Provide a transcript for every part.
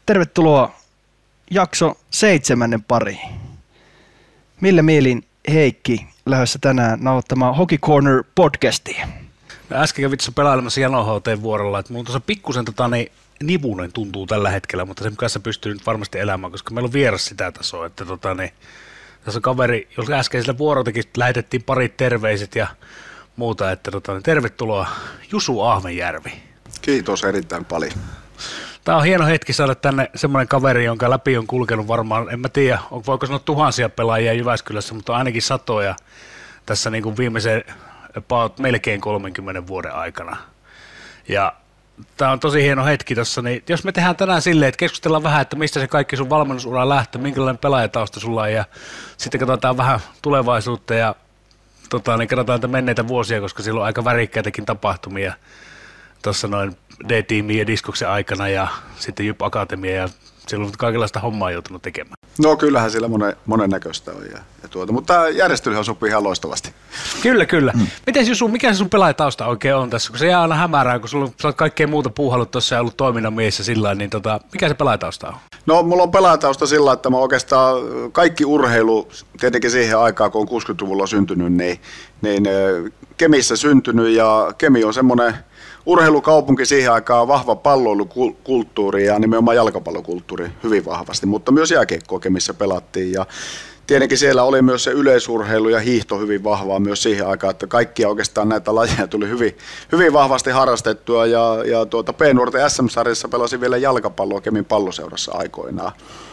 Tervetuloa jakso 7 pariin. Millä mielin Heikki lähdössä tänään nauhoittamaan Hockey Corner podcastia? Äsken kävin tuossa pelailemassa Jano HT vuorolla, että mulla tuossa pikkusen nivunen tuntuu tällä hetkellä, mutta sen kanssa pystyy nyt varmasti elämään, koska meillä on vieras sitä tasoa, että tässä on kaveri, jos äskeisellä vuorotakin lähetettiin parit terveiset ja muuta, että tervetuloa Jusu Ahvenjärvi. Kiitos erittäin paljon. Tämä on hieno hetki saada tänne semmoinen kaveri, jonka läpi on kulkenut varmaan, en mä tiedä, voiko sanoa tuhansia pelaajia Jyväskylässä, mutta ainakin satoja tässä niin kuin viimeisen melkein 30 vuoden aikana. Ja tämä on tosi hieno hetki tuossa, niin jos me tehdään tänään silleen, että keskustellaan vähän, että mistä se kaikki sun valmennusura lähtee, minkälainen pelaajatausta sulla on, ja sitten katsotaan vähän tulevaisuutta ja katsotaan näitä menneitä vuosia, koska siellä on aika värikkäitäkin tapahtumia tuossa noin D-tiimin ja Diskoksen aikana ja sitten Jyp Akatemia ja siellä on kaikenlaista hommaa joutunut tekemään. No kyllähän siellä monennäköistä on, mutta järjestelyhän sopii ihan loistavasti. Kyllä. Miten Jusu, mikä se sun pelaajatausta oikein on tässä? Kun se jää aina hämärään, kun sulla on kaikkea muuta puuhallut tuossa ja ollut toiminnan mies ja sillä niin mikä se pelaajatausta on? No mulla on pelaajatausta sillä, että mä oikeastaan kaikki urheilu, tietenkin siihen aikaan kun on 60-luvulla syntynyt, niin Kemissä syntynyt ja Kemi on semmoinen urheilukaupunki siihen aikaan, vahva palloilukulttuuri ja nimenomaan jalkapallokulttuuri hyvin vahvasti, mutta myös jääkiekkoa Kemissä pelattiin ja tietenkin siellä oli myös se yleisurheilu ja hiihto hyvin vahvaa myös siihen aikaan, että kaikkia oikeastaan näitä lajeja tuli hyvin vahvasti harrastettua ja P-nuorten SM-sarjassa pelasin vielä jalkapalloa Kemin palloseurassa aikoinaan.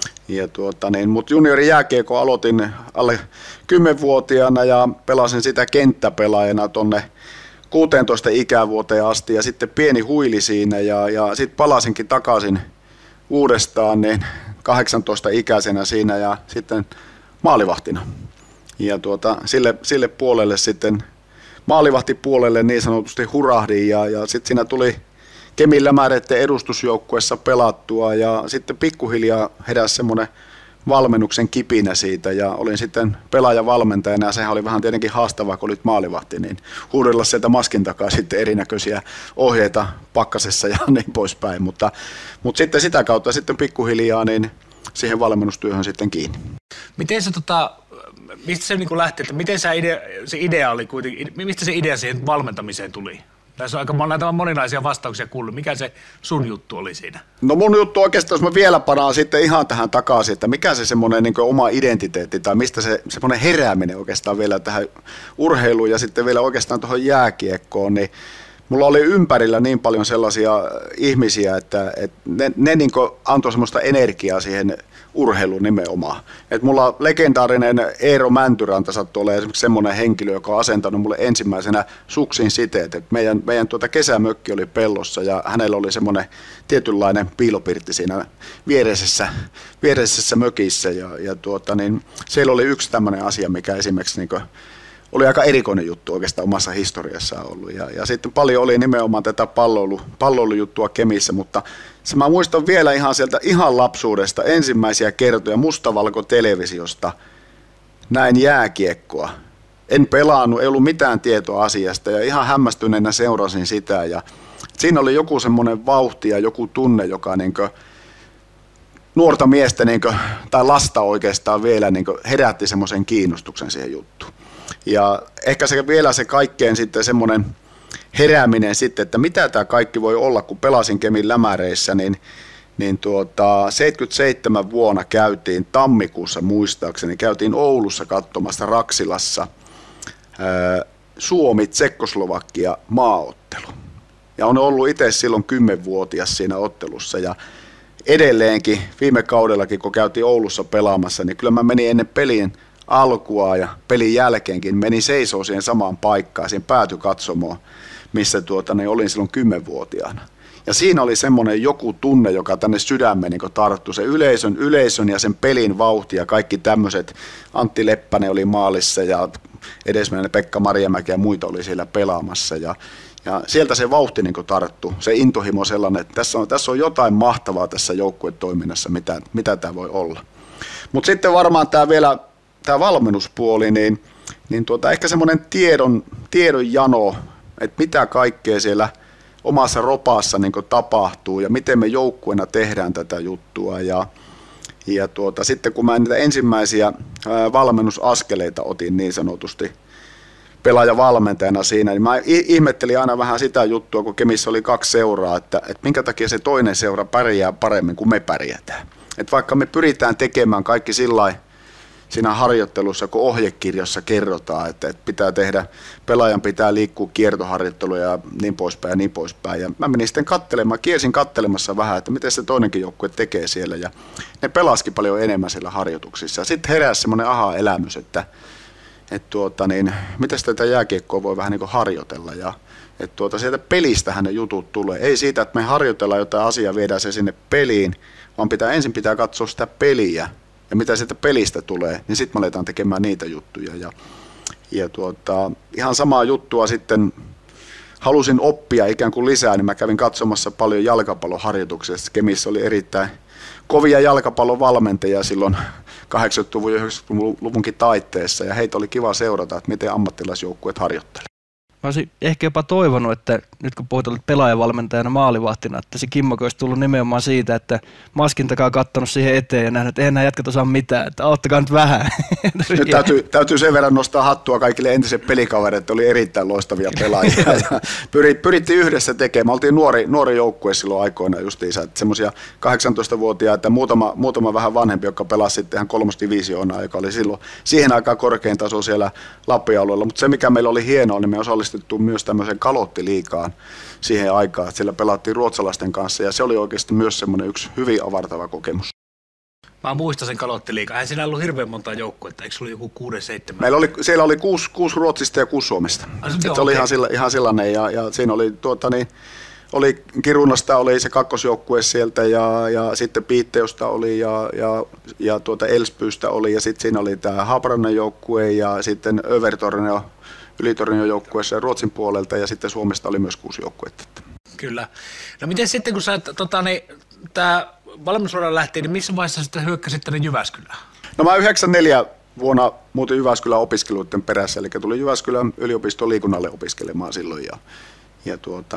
Mutta juniorin jääkiekko aloitin alle 10-vuotiaana ja pelasin sitä kenttäpelaajana tonne 16 ikävuoteen asti ja sitten pieni huili siinä ja sitten palasinkin takaisin uudestaan niin 18 ikäisenä siinä ja sitten maalivahtina. Ja sille puolelle sitten maalivahtipuolelle niin sanotusti hurahdin ja sitten siinä tuli Kemin Lämäreiden edustusjoukkueessa pelattua ja sitten pikkuhiljaa heräsi semmoinen valmennuksen kipinä siitä ja olin sitten pelaajavalmentajana ja sehän oli vähän tietenkin haastavaa, kun olit maalivahti, niin huudella sieltä maskin takaa sitten erinäköisiä ohjeita pakkasessa ja niin poispäin, mutta sitten sitä kautta sitten pikkuhiljaa niin siihen valmennustyöhön sitten kiinni. Miten se mistä se niin lähti, että miten se idea oli kuitenkin, mistä se idea siihen valmentamiseen tuli? Tässä on aika moninaisia vastauksia kuullut. Mikä se sun juttu oli siinä? No mun juttu oikeastaan, jos mä vielä palaan sitten ihan tähän takaisin, että mikä se semmoinen niin oma identiteetti tai mistä se semmoinen herääminen oikeastaan vielä tähän urheiluun ja sitten vielä oikeastaan tuohon jääkiekkoon, niin mulla oli ympärillä niin paljon sellaisia ihmisiä, että ne niin antoi semmoista energiaa siihen urheiluun nimenomaan. Et mulla legendaarinen Eero Mäntyranta sattui olemaan esimerkiksi semmoinen henkilö, joka on asentanut mulle ensimmäisenä suksin siteet. Et meidän kesämökki oli pellossa ja hänellä oli semmoinen tietynlainen piilopirtti siinä viereisessä mökissä. Siellä oli yksi tämmöinen asia, mikä esimerkiksi oli aika erikoinen juttu oikeastaan omassa historiassaan ollut. Ja sitten paljon oli nimenomaan tätä palloilujuttua Kemissä, mutta se mä muistan vielä ihan lapsuudesta ensimmäisiä kertoja mustavalko-televisiosta näin jääkiekkoa. En pelannut, ei ollut mitään tietoa asiasta ja ihan hämmästyneenä seurasin sitä. Ja siinä oli joku semmoinen vauhti ja joku tunne, joka nuorta miestä tai lasta oikeastaan vielä herätti semmoisen kiinnostuksen siihen juttuun. Ja ehkä se kaikkein sitten semmoinen herääminen sitten, että mitä tämä kaikki voi olla, kun pelasin Kemin Lämäreissä, niin 77 vuonna käytiin tammikuussa muistaakseni, käytiin Oulussa katsomassa Raksilassa Suomi-Tsekkoslovakia maaottelu. Ja on ollut itse silloin 10-vuotias siinä ottelussa ja edelleenkin viime kaudellakin, kun käytiin Oulussa pelaamassa, niin kyllä mä menin ennen pelin alkua ja pelin jälkeenkin meni seisoo siihen samaan paikkaan, siihen päätykatsomoon, missä olin silloin 10-vuotiaana. Ja siinä oli semmoinen joku tunne, joka tänne sydämeen tarttui, se yleisön ja sen pelin vauhti ja kaikki tämmöiset. Antti Leppänen oli maalissa ja edesmenneen Pekka Marjamäki ja muita oli siellä pelaamassa. Ja sieltä se vauhti tarttui, se intohimo sellainen, että tässä on jotain mahtavaa tässä joukkuetoiminnassa, mitä tämä voi olla. Mutta sitten varmaan tämä valmennuspuoli, niin ehkä semmoinen tiedon jano, että mitä kaikkea siellä omassa ropassa niin kuin tapahtuu ja miten me joukkueena tehdään tätä juttua. Ja sitten kun mä niitä ensimmäisiä valmennusaskeleita otin niin sanotusti pelaajavalmentajana siinä, niin mä ihmettelin aina vähän sitä juttua, kun Kemissä oli 2 seuraa, että minkä takia se toinen seura pärjää paremmin kuin me pärjätään. Että vaikka me pyritään tekemään kaikki sillä siinä harjoittelussa, kun ohjekirjassa kerrotaan, että pitää tehdä, pelaajan pitää liikkua kiertoharjoitteluja ja niin poispäin ja niin poispäin. Ja mä menin sitten kiersin kattelemassa vähän, että miten se toinenkin joukkue tekee siellä ja ne pelasikin paljon enemmän siellä harjoituksissa. Sitten heräsi semmoinen aha-elämys, että miten tätä jääkiekkoa voi vähän niin kuin harjoitella ja sieltä pelistähän ne jutut tulee. Ei siitä, että me harjoitellaan jotain asiaa, viedään se sinne peliin, vaan ensin pitää katsoa sitä peliä ja mitä sieltä pelistä tulee, niin sitten me aletaan tekemään niitä juttuja. Ja ihan samaa juttua sitten halusin oppia ikään kuin lisää, niin mä kävin katsomassa paljon jalkapalloharjoituksia. Kemissä oli erittäin kovia jalkapallovalmentajia silloin 80-luvun ja 90-luvunkin taitteessa, ja heitä oli kiva seurata, että miten ammattilaisjoukkueet harjoitteli. Mä olisin ehkä jopa toivonut, että nyt kun puhutaan pelaajavalmentajana maalivahtina, että se Kimmokin olisi tullut nimenomaan siitä, että maskin takaa katsonut siihen eteen ja nähnyt, että eihän nämä jätkät osaa mitään, että auttakaa nyt vähän. Nyt täytyy sen verran nostaa hattua kaikille entisille pelikavereille, että oli erittäin loistavia pelaajia. Pyrittiin yhdessä tekemään. Me oltiin nuori joukkue silloin aikoina justiinsa, että semmoisia 18-vuotiaita ja muutama vähän vanhempi, joka pelasi sitten ihan 3. divisioonaa, joka oli silloin siihen aikaan korkein taso siellä Lappi-alueella. Mutta se, mikä meillä oli hienoa, niin me osallistuttiin myös tämmöiseen kalottiliigaan siihen aikaan, että siellä pelattiin ruotsalaisten kanssa ja se oli oikeasti myös semmoinen yksi hyvin avartava kokemus. Mä muistan sen kalottiliigan. Eihän siinä ollut hirveän monta joukkuetta, eikö se ollut joku 6-7? Siellä oli 6 Ruotsista ja 6 Suomesta. Se oli ihan sellainen ja siinä oli oli Kirunasta oli se kakkosjoukkue sieltä ja sitten Piitteosta oli ja Elspyystä oli ja sitten siinä oli tämä Haaparannan joukkue ja sitten Övertornio Ylitornion joukkueessa Ruotsin puolelta ja sitten Suomesta oli myös 6 joukkuetta. Kyllä. No miten sitten kun sä tämä valmennusura lähti, niin missä vaiheessa sitten hyökkäsit tänne Jyväskylään? No mä 94 vuonna muutin Jyväskylän opiskeluiden perässä, eli tuli Jyväskylän yliopiston liikunnalle opiskelemaan silloin ja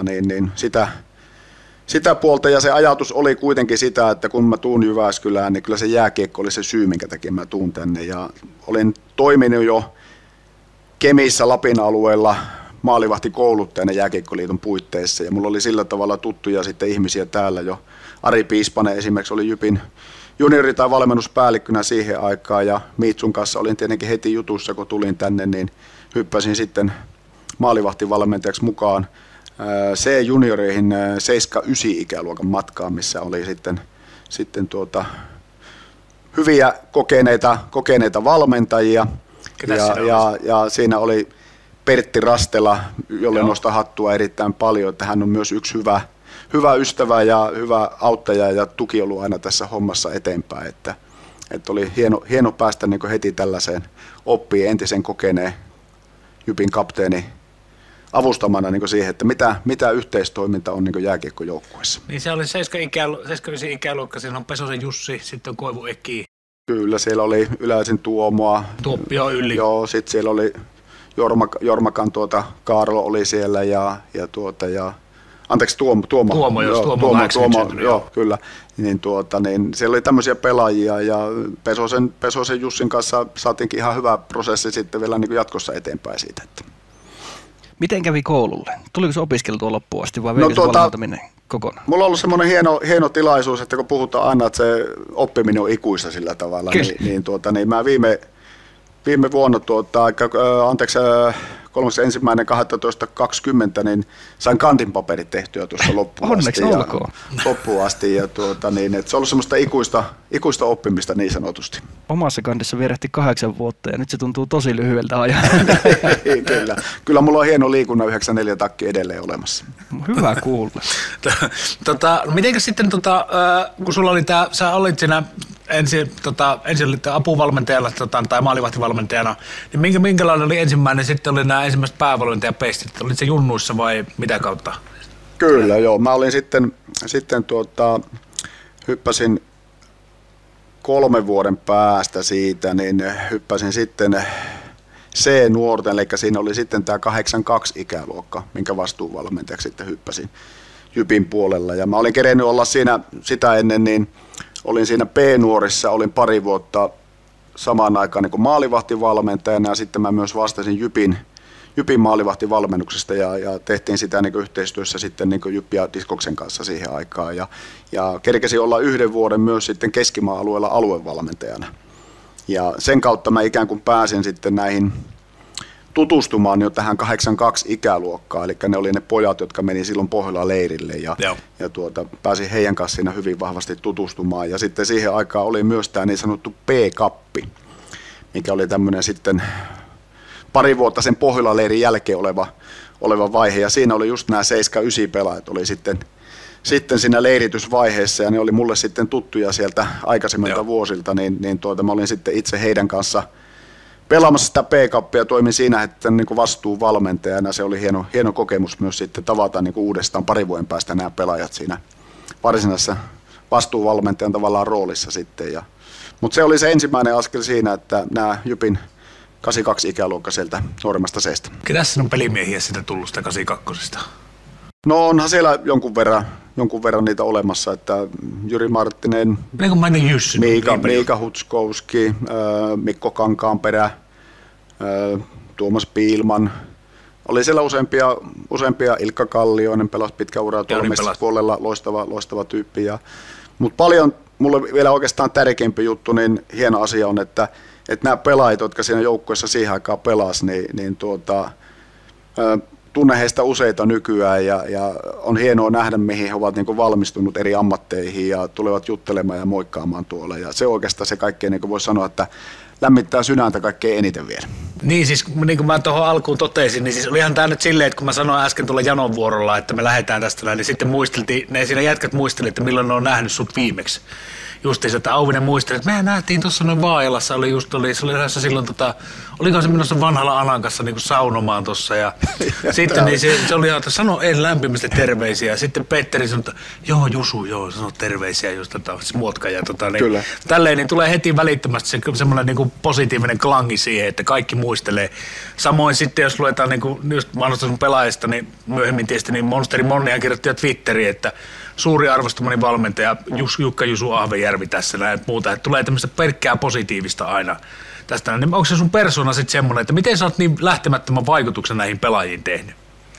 sitä puolta ja se ajatus oli kuitenkin sitä, että kun mä tuun Jyväskylään, niin kyllä se jääkiekko oli se syy, minkä takia mä tuun tänne ja olin toiminut jo Kemissä Lapin alueella maalivahtikouluttajana Jääkiekkoliiton puitteissa ja mulla oli sillä tavalla tuttuja sitten ihmisiä täällä jo. Ari Piispanen esimerkiksi oli Jypin juniori- tai valmennuspäällikkönä siihen aikaan ja Miitsun kanssa olin tietenkin heti jutussa, kun tulin tänne, niin hyppäsin sitten maalivahtivalmentajaksi mukaan C-junioreihin 7-9 ikäluokan matkaan, missä oli sitten hyviä kokeneita valmentajia. Ja siinä oli Pertti Rastela, jolle nostaa hattua erittäin paljon, että hän on myös yksi hyvä ystävä ja hyvä auttaja ja tuki ollut aina tässä hommassa eteenpäin. Että oli hieno päästä niin kuin heti tällaiseen oppiin entisen kokeneen Jypin kapteeni avustamana niin kuin siihen, että mitä yhteistoiminta on niin jääkiekkojoukkueessa. Niin se oli 7-9 ikäluokka, siinä on Pesosen Jussi, sitten on Koivu Eki. Kyllä, siellä oli Yläisen Tuomoa. Tuoppio yli. Joo, sitten siellä oli Jormakan Kaarlo oli siellä anteeksi Tuomo, joo, kyllä. Niin siellä oli tämmöisiä pelaajia ja Pesosen Jussin kanssa saatiinkin ihan hyvä prosessi sitten vielä niin kuin jatkossa eteenpäin siitä. Että. Miten kävi koululle? Tuliko se opiskeltua loppuun asti vai veikö se valmentaminen kokonaan? Mulla on ollut semmoinen hieno tilaisuus, että kun puhutaan aina, että se oppiminen on ikuista sillä tavalla, niin mä viime vuonna 31.12.20 niin sain kandin paperit tehtyä tuossa loppuun asti. Ja että se on ollut semmoista ikuista oppimista niin sanotusti. Omassa kandissa vierähti 8 vuotta ja nyt se tuntuu tosi lyhyeltä ajan. Kyllä mulla on hieno liikunnan 94 takki edelleen olemassa. Hyvä kuulla. Mitenkäs sitten, kun sulla oli sä olit siinä ensin olit apuvalmentajalla tai maalivahtivalmentajana, niin minkälainen oli ensimmäinen, sitten oli nämä ensimmäiset päävalmentajapestit, olit se junnuissa vai mitä kautta? Kyllä, joo. Mä olin sitten hyppäsin 3 vuoden päästä siitä, niin hyppäsin sitten C-nuorten, eli siinä oli sitten tämä 82 ikäluokka, minkä vastuuvalmentajaksi sitten hyppäsin. Jypin puolella. Ja mä olin kerennyt olla siinä sitä ennen, niin olin siinä P-nuorissa, olin pari vuotta samaan aikaan niin kuin maalivahtivalmentajana ja sitten mä myös vastasin Jypin maalivahtivalmennuksesta ja tehtiin sitä niin kuin yhteistyössä sitten niin kuin Jyppi ja Diskoksen kanssa siihen aikaan. Ja kerkesin olla 1 vuoden myös sitten Keskimaan alueella aluevalmentajana. Ja sen kautta mä ikään kuin pääsin sitten näihin tutustumaan jo tähän 82 ikäluokkaan, eli ne oli ne pojat, jotka meni silloin Pohjolan leirille ja pääsin heidän kanssa siinä hyvin vahvasti tutustumaan. Ja sitten siihen aikaan oli myös tämä niin sanottu P-kappi, mikä oli tämmöinen sitten pari vuotta sen Pohjolan leirin jälkeen oleva vaihe, ja siinä oli just nämä 7-9 pelaajat oli sitten siinä leiritysvaiheessa, ja ne oli mulle sitten tuttuja sieltä aikaisemmilta vuosilta, niin mä olin sitten itse heidän kanssa pelaamassa sitä P-kappia, toimin siinä että niin kuin vastuuvalmentajana. Se oli hieno kokemus myös sitten tavata niin kuin uudestaan 2 vuoden päästä nämä pelaajat siinä varsinaisessa vastuuvalmentajan tavallaan roolissa sitten. Mutta se oli se ensimmäinen askel siinä, että nämä Jypin 82 ikäluokka sieltä nuoremmasta seestä. Ketäs on pelimiehiä sitä tullut sitä 82? No onhan siellä jonkun verran niitä olemassa, että Jyri Marttinen, Miika Hutskowski, Mikko Kankaanperä, Tuomas Piilman. Oli siellä useampia Ilkka Kallioinen pelasi pitkä ura tuolla puolella, loistava tyyppi. Mutta paljon, mulle vielä oikeastaan tärkeämpi juttu, niin hieno asia on, että nämä pelaajat, jotka siinä joukkueessa siihen aikaan pelasivat, tunnen heistä useita nykyään ja on hienoa nähdä, mihin he ovat niin kuin valmistunut eri ammatteihin ja tulevat juttelemaan ja moikkaamaan tuolla. Ja se oikeastaan se kaikkein, niin kuin voisi sanoa, että lämmittää sydäntä kaikkein eniten vielä. Niin siis, niin kuin mä tuohon alkuun totesin, niin siis olihan tämä nyt silleen, että kun mä sanoin äsken tuolla Janon vuorolla, että me lähdetään tästä näin, niin sitten siinä jätkät muisteli, että milloin ne on nähnyt sut viimeksi. Justiinsa, että Auvinen muisteli, että mehän nähtiin tuossa noin Vaajalassa, se oli silloin, olikohan se minusta vanhalla Alan kanssa niin kuin saunomaan tuossa ja sitten niin se oli, että sano en lämpimästi terveisiä ja sitten Petteri sanoi, että joo Jusu, sano terveisiä just muotka ja niin, tälleen niin tulee heti välittömästi semmoinen niin kuin positiivinen klangi siihen, että kaikki muistelee. Samoin sitten jos luetaan niin kuin just mahdollista sun pelaajista, niin myöhemmin tietysti niin Monsteri Monnihan kirjoitti Twitteriin, että suuri arvostamani valmentaja Jukka Jusu Ahvejärvi tässä näin muuta, että tulee tämmöistä pelkkää positiivista aina tästä. Niin onko se sun persona sitten semmoinen, että miten sä oot niin lähtemättömän vaikutuksen näihin pelaajiin tehnyt?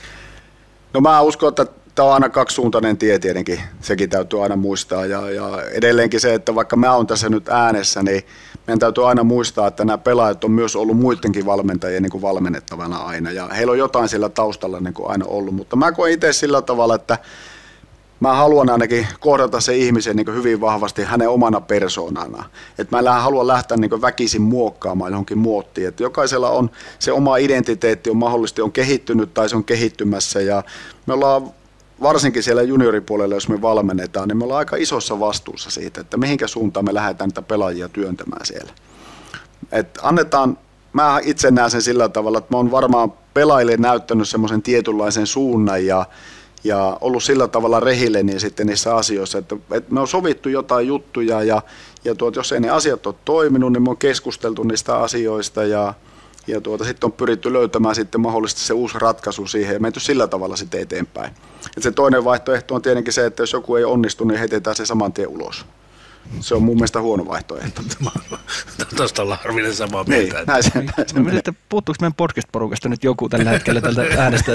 No mä uskon, että tämä on aina kaksisuuntainen tie tietenkin, sekin täytyy aina muistaa ja edelleenkin se, että vaikka mä oon tässä nyt äänessä, niin meidän täytyy aina muistaa, että nämä pelaajat on myös ollut muidenkin valmentajien niin kuin valmennettavana aina ja heillä on jotain siellä taustalla niin kuin aina ollut, mutta mä koen itse sillä tavalla, että mä haluan ainakin kohdata se ihmisen niin hyvin vahvasti hänen omana persoonana. Että mä haluan lähteä niin väkisin muokkaamaan johonkin muottiin. Että jokaisella on se oma identiteetti, on mahdollisesti on kehittynyt tai se on kehittymässä. Ja me ollaan varsinkin siellä junioripuolella, jos me valmennetaan, niin me ollaan aika isossa vastuussa siitä, että mihinkä suuntaan me lähdetään niitä pelaajia työntämään siellä. Että mä itse näen sen sillä tavalla, että mä oon varmaan pelaajille näyttänyt semmoisen tietynlaisen suunnan ja ollut sillä tavalla rehilleni sitten niissä asioissa, että me on sovittu jotain juttuja ja jos ei ne asiat ole toiminut, niin me on keskusteltu niistä asioista ja sitten on pyritty löytämään sitten mahdollisesti se uusi ratkaisu siihen ja menty sillä tavalla sitten eteenpäin. Et se toinen vaihtoehto on tietenkin se, että jos joku ei onnistu, niin heitetään se saman tien ulos. Se on mun mielestä huono vaihtoehto. Tuosta ollaan harvinaisen samaa mieltä. Niin, puuttuuko meidän podcast-porukasta nyt joku tällä hetkellä tältä äänestä?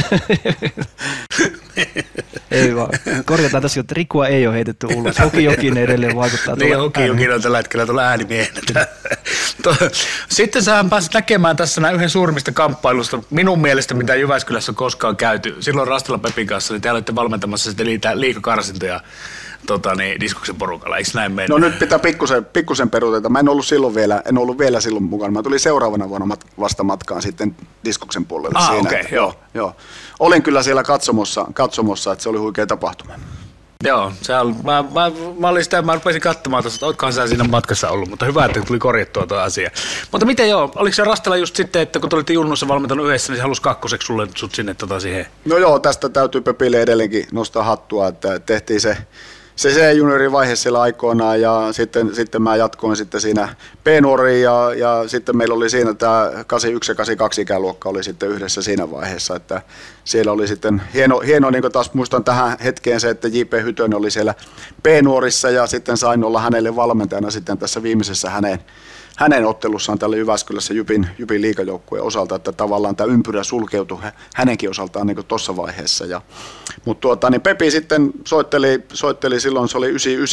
Ei vaan. Korjataan tässä, että Rikua ei ole heitetty ulos. Hoki Jokinen edelleen vaikuttaa. Niin, Hoki Jokinen on tällä hetkellä tuolla äänimiehenä. Sitten sä pääsit näkemään tässä yhden suurimmista kamppailusta, minun mielestä, mitä Jyväskylässä on koskaan käyty. Silloin Rastila Pepin kanssa, niin te olitte valmentamassa sitten liigakarsintoja Diskoksen porukalla, eikö näin mennä? No nyt pitää pikkusen peruuteta. Mä en ollut vielä silloin mukana. Mä tulin seuraavana vuonna vasta matkaan sitten Diskoksen puolelle siinä. Okay, joo. Olin kyllä siellä katsomossa, että se oli huikea tapahtuma. Joo, mä rupesin katsomaan tuossa, että ootkohan sä siinä matkassa ollut, mutta hyvä, että tuli korjattua tuo asia. Mutta miten oliko se Rastela just sitten, että kun te olitte junnussa valmentanut yhdessä, niin se halusi kakkoseksi sut sinne siihen? No joo, tästä täytyy Pepille edelleenkin nostaa hattua, että tehtiin se C-juniorivaihe siellä aikoinaan ja sitten mä jatkoin sitten siinä B-nuoriin ja sitten meillä oli siinä tämä 81 ja 82 ikäluokka oli sitten yhdessä siinä vaiheessa, että siellä oli sitten hieno niin kuin taas muistan tähän hetkeen se, että J.P. Hytönen oli siellä B-nuorissa ja sitten sain olla hänelle valmentajana sitten tässä viimeisessä hänen ottelussaan tällä Jyväskylässä Jypin liigajoukkueen osalta, että tavallaan tämä ympyrä sulkeutui hänenkin osaltaan niin tuossa vaiheessa. Mutta niin Pepi sitten soitteli silloin, se oli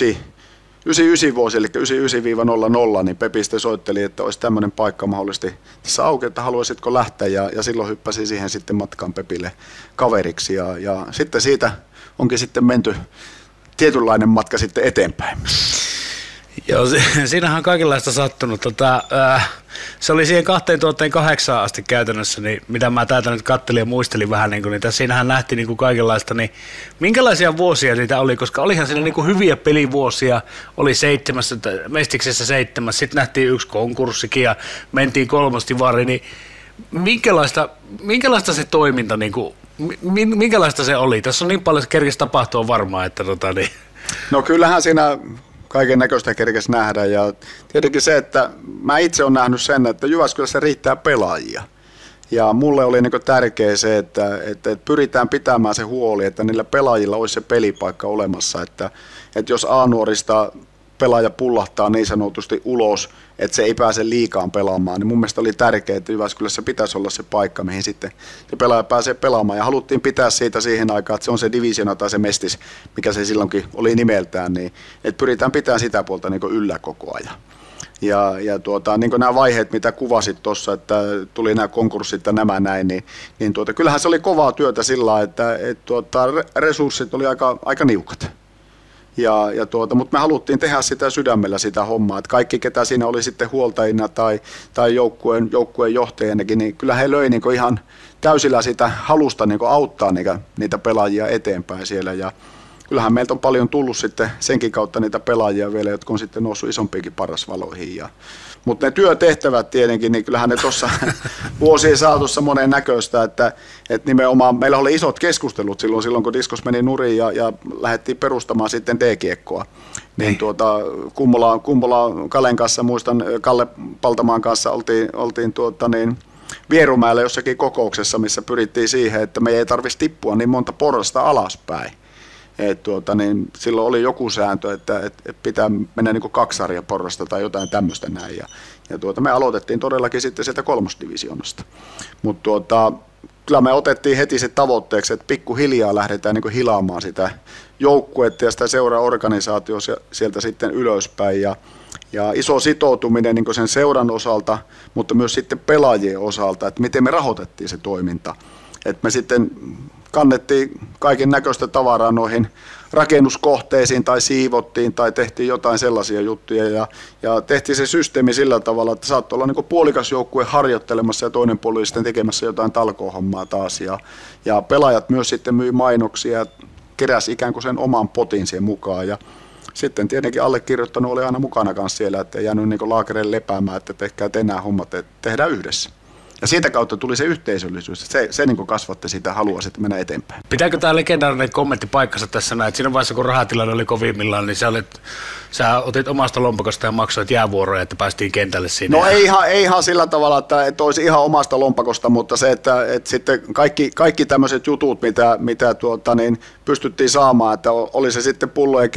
99 vuosi, eli 99-00, niin Pepi sitten soitteli, että olisi tämmöinen paikka mahdollisesti tässä auki, että haluaisitko lähteä, ja silloin hyppäsi siihen sitten matkaan Pepille kaveriksi, ja sitten siitä onkin sitten menty tietynlainen matka sitten eteenpäin. Joo, siinähän on kaikenlaista sattunut. Se oli siihen 2008 asti käytännössä, niin mitä mä täältä nyt kattelin ja muistelin vähän, niin siinähän nähtiin niin kuin kaikenlaista, niin minkälaisia vuosia niitä oli, koska olihan siinä niin kuin hyviä pelivuosia, oli Mestiksessä 7, sitten nähtiin 1 konkurssikin ja mentiin 3. divariin, niin minkälaista se toiminta, niin kuin, minkälaista se oli? Tässä on niin paljon se kerkesi tapahtua varmaan, että niin. No kyllähän siinä kaiken näköistä kerkesi nähdä ja tietenkin se, että mä itse olen nähnyt sen, että Jyväskylässä riittää pelaajia. Ja mulle oli niin tärkeä se, että pyritään pitämään se huoli, että niillä pelaajilla olisi se pelipaikka olemassa, että jos A-nuorista pelaaja pullahtaa niin sanotusti ulos, että se ei pääse liikaan pelaamaan, niin mun mielestä oli tärkeää, että Jyväskylässä pitäisi olla se paikka, mihin sitten se pelaaja pääsee pelaamaan. Ja haluttiin pitää siitä siihen aikaan, että se on se divisiona tai se mestis, mikä se silloinkin oli nimeltään, niin että pyritään pitämään sitä puolta niin yllä koko ajan. Ja niin kuin nämä vaiheet, mitä kuvasit tuossa, että tuli nämä konkurssit ja nämä näin, niin kyllähän se oli kovaa työtä sillä, että resurssit oli aika niukat. Mutta me haluttiin tehdä sitä sydämellä sitä hommaa, että kaikki ketä siinä oli sitten huoltajina tai joukkueen johtajanakin, niin kyllä he löi niin ihan täysillä sitä halusta niin auttaa niitä pelaajia eteenpäin siellä ja kyllähän meiltä on paljon tullut sitten senkin kautta niitä pelaajia vielä, jotka on sitten noussut isompiinkin parasvaloihin. Mutta ne työtehtävät tietenkin, niin kyllähän ne tuossa vuosien saatossa monen näköistä, että nimenomaan meillä oli isot keskustelut silloin kun Diskos meni nurin ja lähdettiin perustamaan sitten D-kiekkoa. Niin Kummola Kalen kanssa, muistan Kalle Paltamaan kanssa oltiin Vierumäellä jossakin kokouksessa, missä pyrittiin siihen, että me ei tarvitsisi tippua niin monta porrasta alaspäin. Silloin oli joku sääntö, että pitää mennä niin kuin 2 sarjaporrasta tai jotain tämmöistä näin. Ja me aloitettiin todellakin sitten sieltä 3. divisioonasta. Mutta kyllä me otettiin heti se tavoitteeksi, että pikkuhiljaa lähdetään niin kuin hilaamaan sitä joukkuetta ja sitä seuraorganisaatiota sieltä sitten ylöspäin. Ja iso sitoutuminen niin kuin sen seuran osalta, mutta myös sitten pelaajien osalta, että miten me rahoitettiin se toiminta. Että me sitten kannettiin kaiken näköistä tavaraa noihin rakennuskohteisiin tai siivottiin tai tehtiin jotain sellaisia juttuja ja tehtiin se systeemi sillä tavalla, että saattoi olla niin puolikas joukkue harjoittelemassa ja toinen puoli sitten tekemässä jotain talkoohommaa taas ja pelaajat myös sitten myi mainoksia ja keräsi ikään kuin sen oman potin siihen mukaan ja sitten tietenkin allekirjoittanut oli aina mukana kanssa siellä, että ei jäänyt niin laakereille lepäämään, että tehkää te nämä hommat, että tehdään yhdessä. Ja siitä kautta tuli se yhteisöllisyys, se niin kasvatti sitä halua sitten mennä eteenpäin. Pitääkö tämä legendaarinen kommentti paikkansa tässä näin, että siinä vaiheessa kun rahatilanne oli kovimmillaan, niin sä otit omasta lompakosta ja maksoit jäävuoroja, että päästiin kentälle siinä? No ei ihan sillä tavalla, että olisi ihan omasta lompakosta, mutta se, että sitten kaikki tämmöiset jutut, mitä pystyttiin saamaan, että oli se sitten pulloja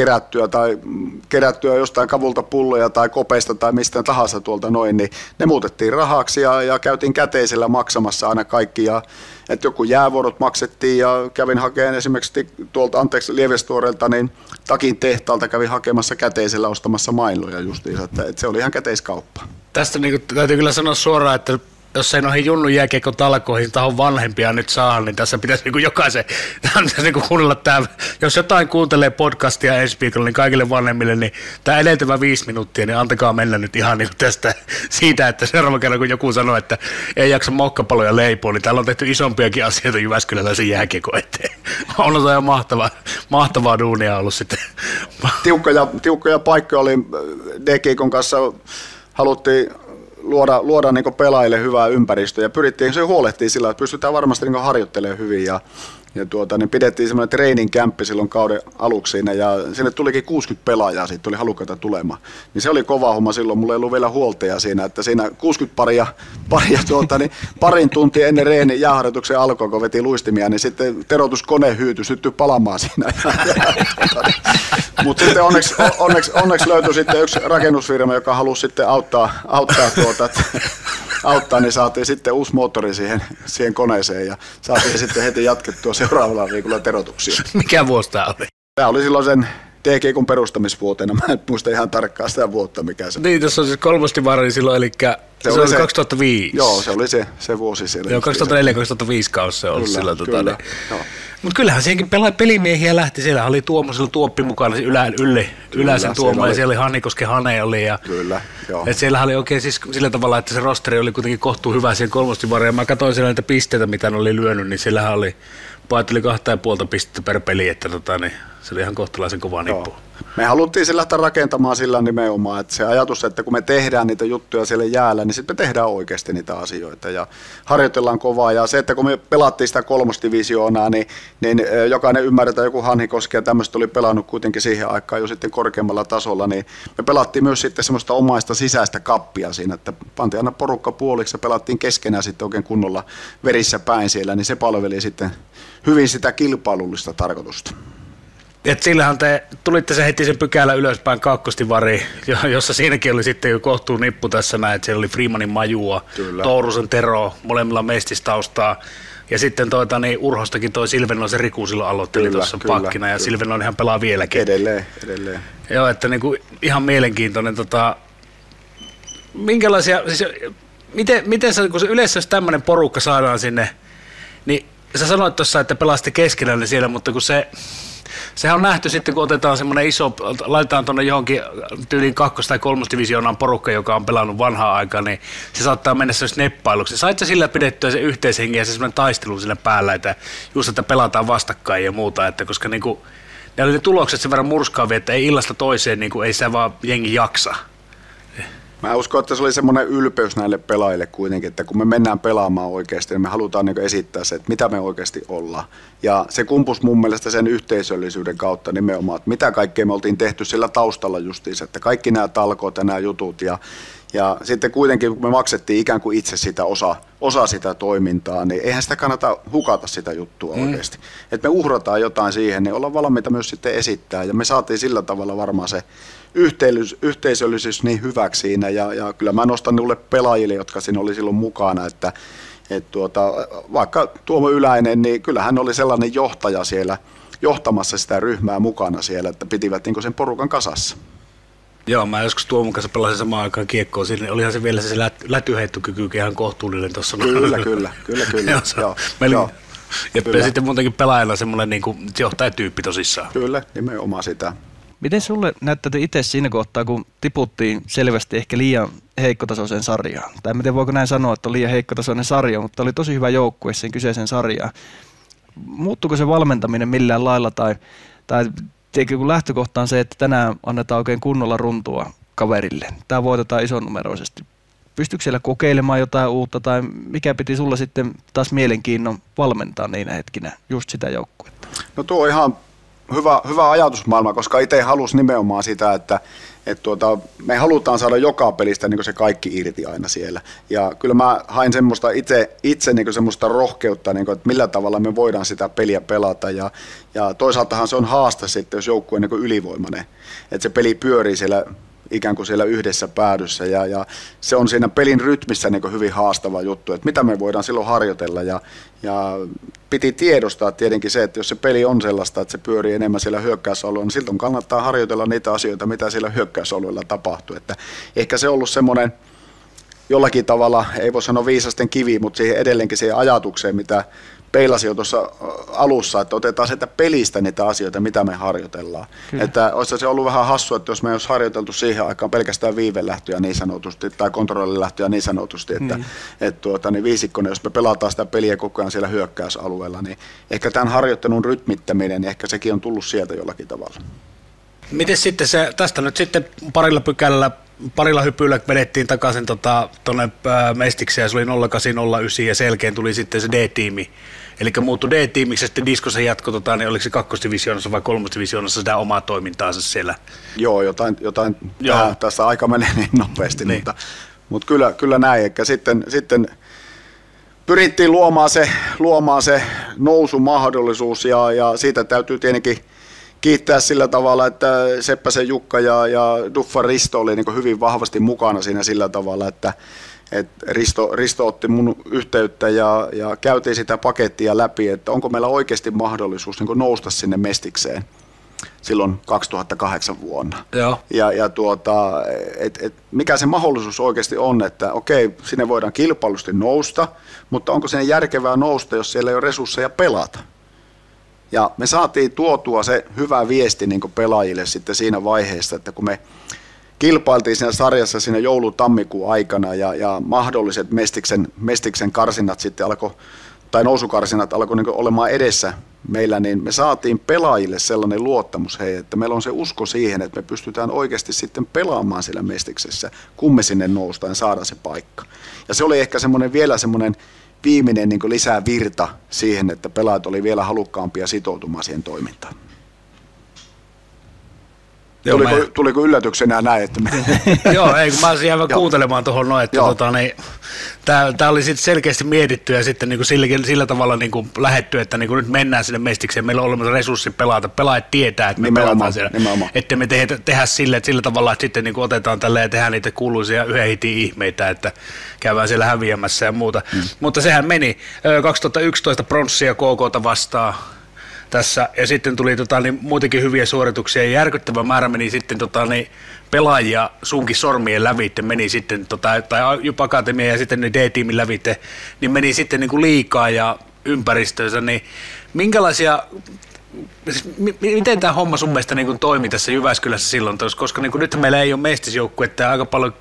kerättyä jostain kavulta pulloja tai kopeista tai mistä tahansa tuolta noin, niin ne muutettiin rahaksi ja käytiin käteisellä maksamassa aina kaikki. Että joku jäävuorot maksettiin ja kävin hakemaan esimerkiksi tuolta Lievestuorelta, niin Takin tehtaalta kävin hakemassa käteisellä ostamassa mailoja justiinsa, että se oli ihan käteiskauppa. Tästä niin täytyy kyllä sanoa suoraan, että jos ei noihin Junnun jääkiekon talkoihin tahon vanhempia nyt saa, niin tässä pitäisi niin jokaisen niin kuunnella tämä. Jos jotain kuuntelee podcastia ensi viikolla, niin kaikille vanhemmille, niin tämä edeltävä 5 minuuttia, niin antakaa mennä nyt ihan niin tästä siitä, että seuraava kerran kun joku sanoo, että ei jaksa mokkapaloja leipoa, niin täällä on tehty isompiakin asioita Jyväskyläläisen jääkiekon eteen. On se jo mahtavaa duunia ollut sitten. Tiukkoja paikkoja oli D-kiekon kanssa, haluttiin luoda niin pelaajille hyvää ympäristöä ja se huolehtii sillä, että pystytään varmasti niin harjoittelemaan hyvin ja niin pidettiin semmoinen training kämppi silloin kauden aluksi siinä, ja sinne tulikin 60 pelaajaa, siitä tuli halukkaita tulemaan. Niin se oli kova homma silloin, mulla ei ollut vielä huoltaja siinä, että siinä 60 paria niin parin tuntia ennen reenin jääharjoituksen alkoi, kun veti luistimia, niin sitten teroituskone hyytyi, syttyi palamaan siinä. Mutta sitten onneksi löytyi sitten yksi rakennusfirma, joka halusi sitten auttaa, niin saatiin sitten uusi moottori siihen koneeseen ja saatiin sitten heti jatkettua seuraavalla viikolla terotuksia. Mikä vuosi tämä oli? Tämä oli silloin sen TGK:n perustamisvuotena, mä en muista ihan tarkkaan sitä vuotta, mikä se on. Niin, tässä on siis kolmostivari silloin, eli se oli 2005. Joo, se oli se vuosi siellä. Joo, 2004-2005 kausi se on ollut silloin. Kyllä, mutta kyllähän siihenkin pelimiehiä lähti, siellä oli Tuomosella Tuoppi mukana, Yläsen Tuomo ja siellä oli Hannikosken Hane oli. Ja, kyllä, joo. Et siellähän oli oikein siis sillä tavalla, että se rosteri oli kuitenkin kohtuu hyvä siihen kolmostivariin. Ja mä katsoin siellä niitä pisteitä, mitä ne oli lyönyt, niin siellähän oli paituli 2,5 pistettä per peli, että niin, se oli ihan kohtalaisen kova nippu. Me haluttiin se lähteä rakentamaan sillä nimenomaan, että se ajatus, että kun me tehdään niitä juttuja siellä jäällä, niin sitten me tehdään oikeasti niitä asioita ja harjoitellaan kovaa. Ja se, että kun me pelattiin sitä kolmosdivisioonaa, niin jokainen ymmärretään, joku Hanhikoski ja tämmöistä oli pelannut kuitenkin siihen aikaan jo sitten korkeammalla tasolla, niin me pelattiin myös sitten semmoista omaista sisäistä kappia siinä, että pantiin aina porukka puoliksi ja pelattiin keskenään sitten oikein kunnolla verissä päin siellä, niin se palveli sitten hyvin sitä kilpailullista tarkoitusta. Et sillähän te tulitte se heti sen pykälä ylöspäin kakkostivariin, jossa siinäkin oli sitten jo kohtuu nippu tässä näin, että siellä oli Freemanin Majua, Tourusen Tero, molemmilla mestistaustaa. Ja sitten Urhostakin toi Silvenoisen Riku silloin aloitteli tuossa pakkina ja Silvenoinen ihan pelaa vieläkin. Edelleen. Joo, että niinku ihan mielenkiintoinen. Minkälaisia, siis miten kun se yleensä jos tämmöinen porukka saadaan sinne, niin sä sanoit tuossa, että pelasitte keskenään siellä, mutta kun sehän on nähty sitten, kun otetaan semmoinen iso, laitetaan tuonne johonkin tyyliin 2- tai 3-divisioonaan porukka, joka on pelannut vanhaa aikaa, niin se saattaa mennä sellaisen neppailuksi. Sait sä sillä pidettyä se yhteishenki ja se semmoinen taistelu sillä päällä, että just että pelataan vastakkain ja muuta, että koska niinku, ne oli ne tulokset sen verran murskaavia, että ei illasta toiseen, niinku, ei sitä vaan jengi jaksa. Mä uskon, että se oli semmoinen ylpeys näille pelaajille kuitenkin, että kun me mennään pelaamaan oikeasti, niin me halutaan niin esittää se, että mitä me oikeasti ollaan. Ja se kumpus mun mielestä sen yhteisöllisyyden kautta nimenomaan, että mitä kaikkea me oltiin tehty sillä taustalla justiinsa, että kaikki nämä talkoot ja nämä jutut ja sitten kuitenkin, kun me maksettiin ikään kuin itse sitä osa sitä toimintaa, niin eihän sitä kannata hukata sitä juttua oikeasti. Että me uhrataan jotain siihen, niin ollaan valmiita myös sitten esittää ja me saatiin sillä tavalla varmaan se yhteisöllisyys niin hyväksi siinä ja kyllä mä nostan niille pelaajille, jotka siinä oli silloin mukana, että vaikka Tuomo Yläinen, niin kyllä hän oli sellainen johtaja siellä johtamassa sitä ryhmää mukana siellä, että pitivät niin sen porukan kasassa. Joo, mä joskus Tuomon kanssa pelasin samaan aikaan kiekkoa, siinä olihan se vielä se lätyheittokykykin ihan kohtuullinen tuossa. Kyllä. Joo. Ja sitten muutenkin pelaajana semmoinen niin kuin johtajatyyppi tosissaan. Kyllä, nimenomaan sitä. Miten sulle näyttää itse siinä kohtaa, kun tiputtiin selvästi ehkä liian heikkotasoiseen sarjaan? Tai en tiedä, voiko näin sanoa, että on liian heikkotasoinen sarja, mutta oli tosi hyvä joukkue sen kyseisen sarjaan. Muuttuiko se valmentaminen millään lailla tai kun lähtökohta on se, että tänään annetaan oikein kunnolla runtua kaverille. Tämä voitetaan isonumeroisesti. Pystyykö siellä kokeilemaan jotain uutta tai mikä piti sulla sitten taas mielenkiinnon valmentaa niinä hetkinä just sitä joukkuetta? No tuo on ihan hyvä ajatusmaailma, koska itse halusi nimenomaan sitä, että me halutaan saada joka pelistä niin se kaikki irti aina siellä. Ja kyllä mä hain semmoista itse niin semmoista rohkeutta, niin kuin, että millä tavalla me voidaan sitä peliä pelata. Ja toisaaltahan se on haaste sitten, jos joukkue on niin ylivoimainen, että se peli pyörii siellä ikään kuin siellä yhdessä päädyssä ja se on siinä pelin rytmissä niin hyvin haastava juttu, että mitä me voidaan silloin harjoitella ja piti tiedostaa tietenkin se, että jos se peli on sellaista, että se pyörii enemmän siellä hyökkäysalueella, niin silloin kannattaa harjoitella niitä asioita, mitä siellä hyökkäysalueella tapahtuu, että ehkä se on ollut semmoinen jollakin tavalla, ei voi sanoa viisasten kivi, mutta siihen edelleenkin siihen ajatukseen, mitä peilasi jo tuossa alussa, että otetaan sieltä pelistä niitä asioita, mitä me harjoitellaan. Kyllä. Että olisi se ollut vähän hassua, että jos me olisi harjoiteltu siihen aikaan pelkästään viivelähtöjä niin sanotusti, tai kontrollilähtöjä niin sanotusti, että niin viisikkonen, jos me pelataan sitä peliä koko ajan siellä hyökkäysalueella, niin ehkä tämän harjoittelun rytmittäminen, niin ehkä sekin on tullut sieltä jollakin tavalla. Miten sitten tästä nyt sitten parilla hypyllä vedettiin takaisin tuonne Mestikseen ja se oli 0809 ja selkeän tuli sitten se D-tiimi Eli muuttui D-tiimiksi, sitten Diskossa jatko, niin oliko se kakkosdivisioonassa vai kolmosdivisioonassa sitä omaa toimintaansa siellä? Joo, jotain tässä aika menee niin nopeasti, niin. Mutta kyllä näin, että sitten pyrittiin luomaan se nousumahdollisuus ja siitä täytyy tietenkin kiittää sillä tavalla, että Seppäsen Jukka ja Duffan Risto oli niin hyvin vahvasti mukana siinä sillä tavalla, että Risto otti mun yhteyttä ja käytiin sitä pakettia läpi, että onko meillä oikeasti mahdollisuus niin nousta sinne Mestikseen silloin 2008 vuonna. Joo. Mikä se mahdollisuus oikeasti on, että okei, sinne voidaan kilpailusti nousta, mutta onko sinne järkevää nousta, jos siellä ei ole resursseja pelata? Ja me saatiin tuotua se hyvä viesti niin kuin pelaajille sitten siinä vaiheessa, että kun me kilpailtiin siinä sarjassa siinä joulu-tammikuun aikana ja mahdolliset Mestiksen karsinnat sitten nousukarsinnat alkoi niin olemaan edessä meillä, niin me saatiin pelaajille sellainen luottamus, että meillä on se usko siihen, että me pystytään oikeasti sitten pelaamaan siellä Mestiksessä, kun me sinne noustaan ja saadaan se paikka. Ja se oli ehkä vielä semmoinen viimeinen niin kuin lisää virta siihen, että pelaajat oli vielä halukkaampia sitoutumaan siihen toimintaan. Tuliko yllätyksenä näin? Että Joo, ei kun mä olisin jäävä kuuntelemaan tuohon noin, että tämä oli sitten selkeästi mietitty ja sitten niin sillä tavalla niin lähetty, että niin nyt mennään sinne Mestikseen, meillä on olemassa resurssi pelata, pelaajat tietää, että me pelataan siellä, että me tehdä sillä tavalla, että sitten niin otetaan tälleen ja tehdään niitä kuuluisia yhden hitin ihmeitä, että käydään siellä häviämässä ja muuta, mutta sehän meni 2011 pronssia KK:ta vastaan tässä, ja sitten tuli muutenkin hyviä suorituksia, ja järkyttävä määrä meni sitten pelaajia sunkin sormien lävitte, meni sitten, tai jopa akatemia ja sitten D-tiimin lävitte, niin meni sitten niin kuin liikaa ja ympäristöönsä, niin minkälaisia, miten tämä homma sun mielestä niin kuin toimi tässä Jyväskylässä silloin, koska niin kuin nyt meillä ei ole mestisjoukkuetta ja aika paljon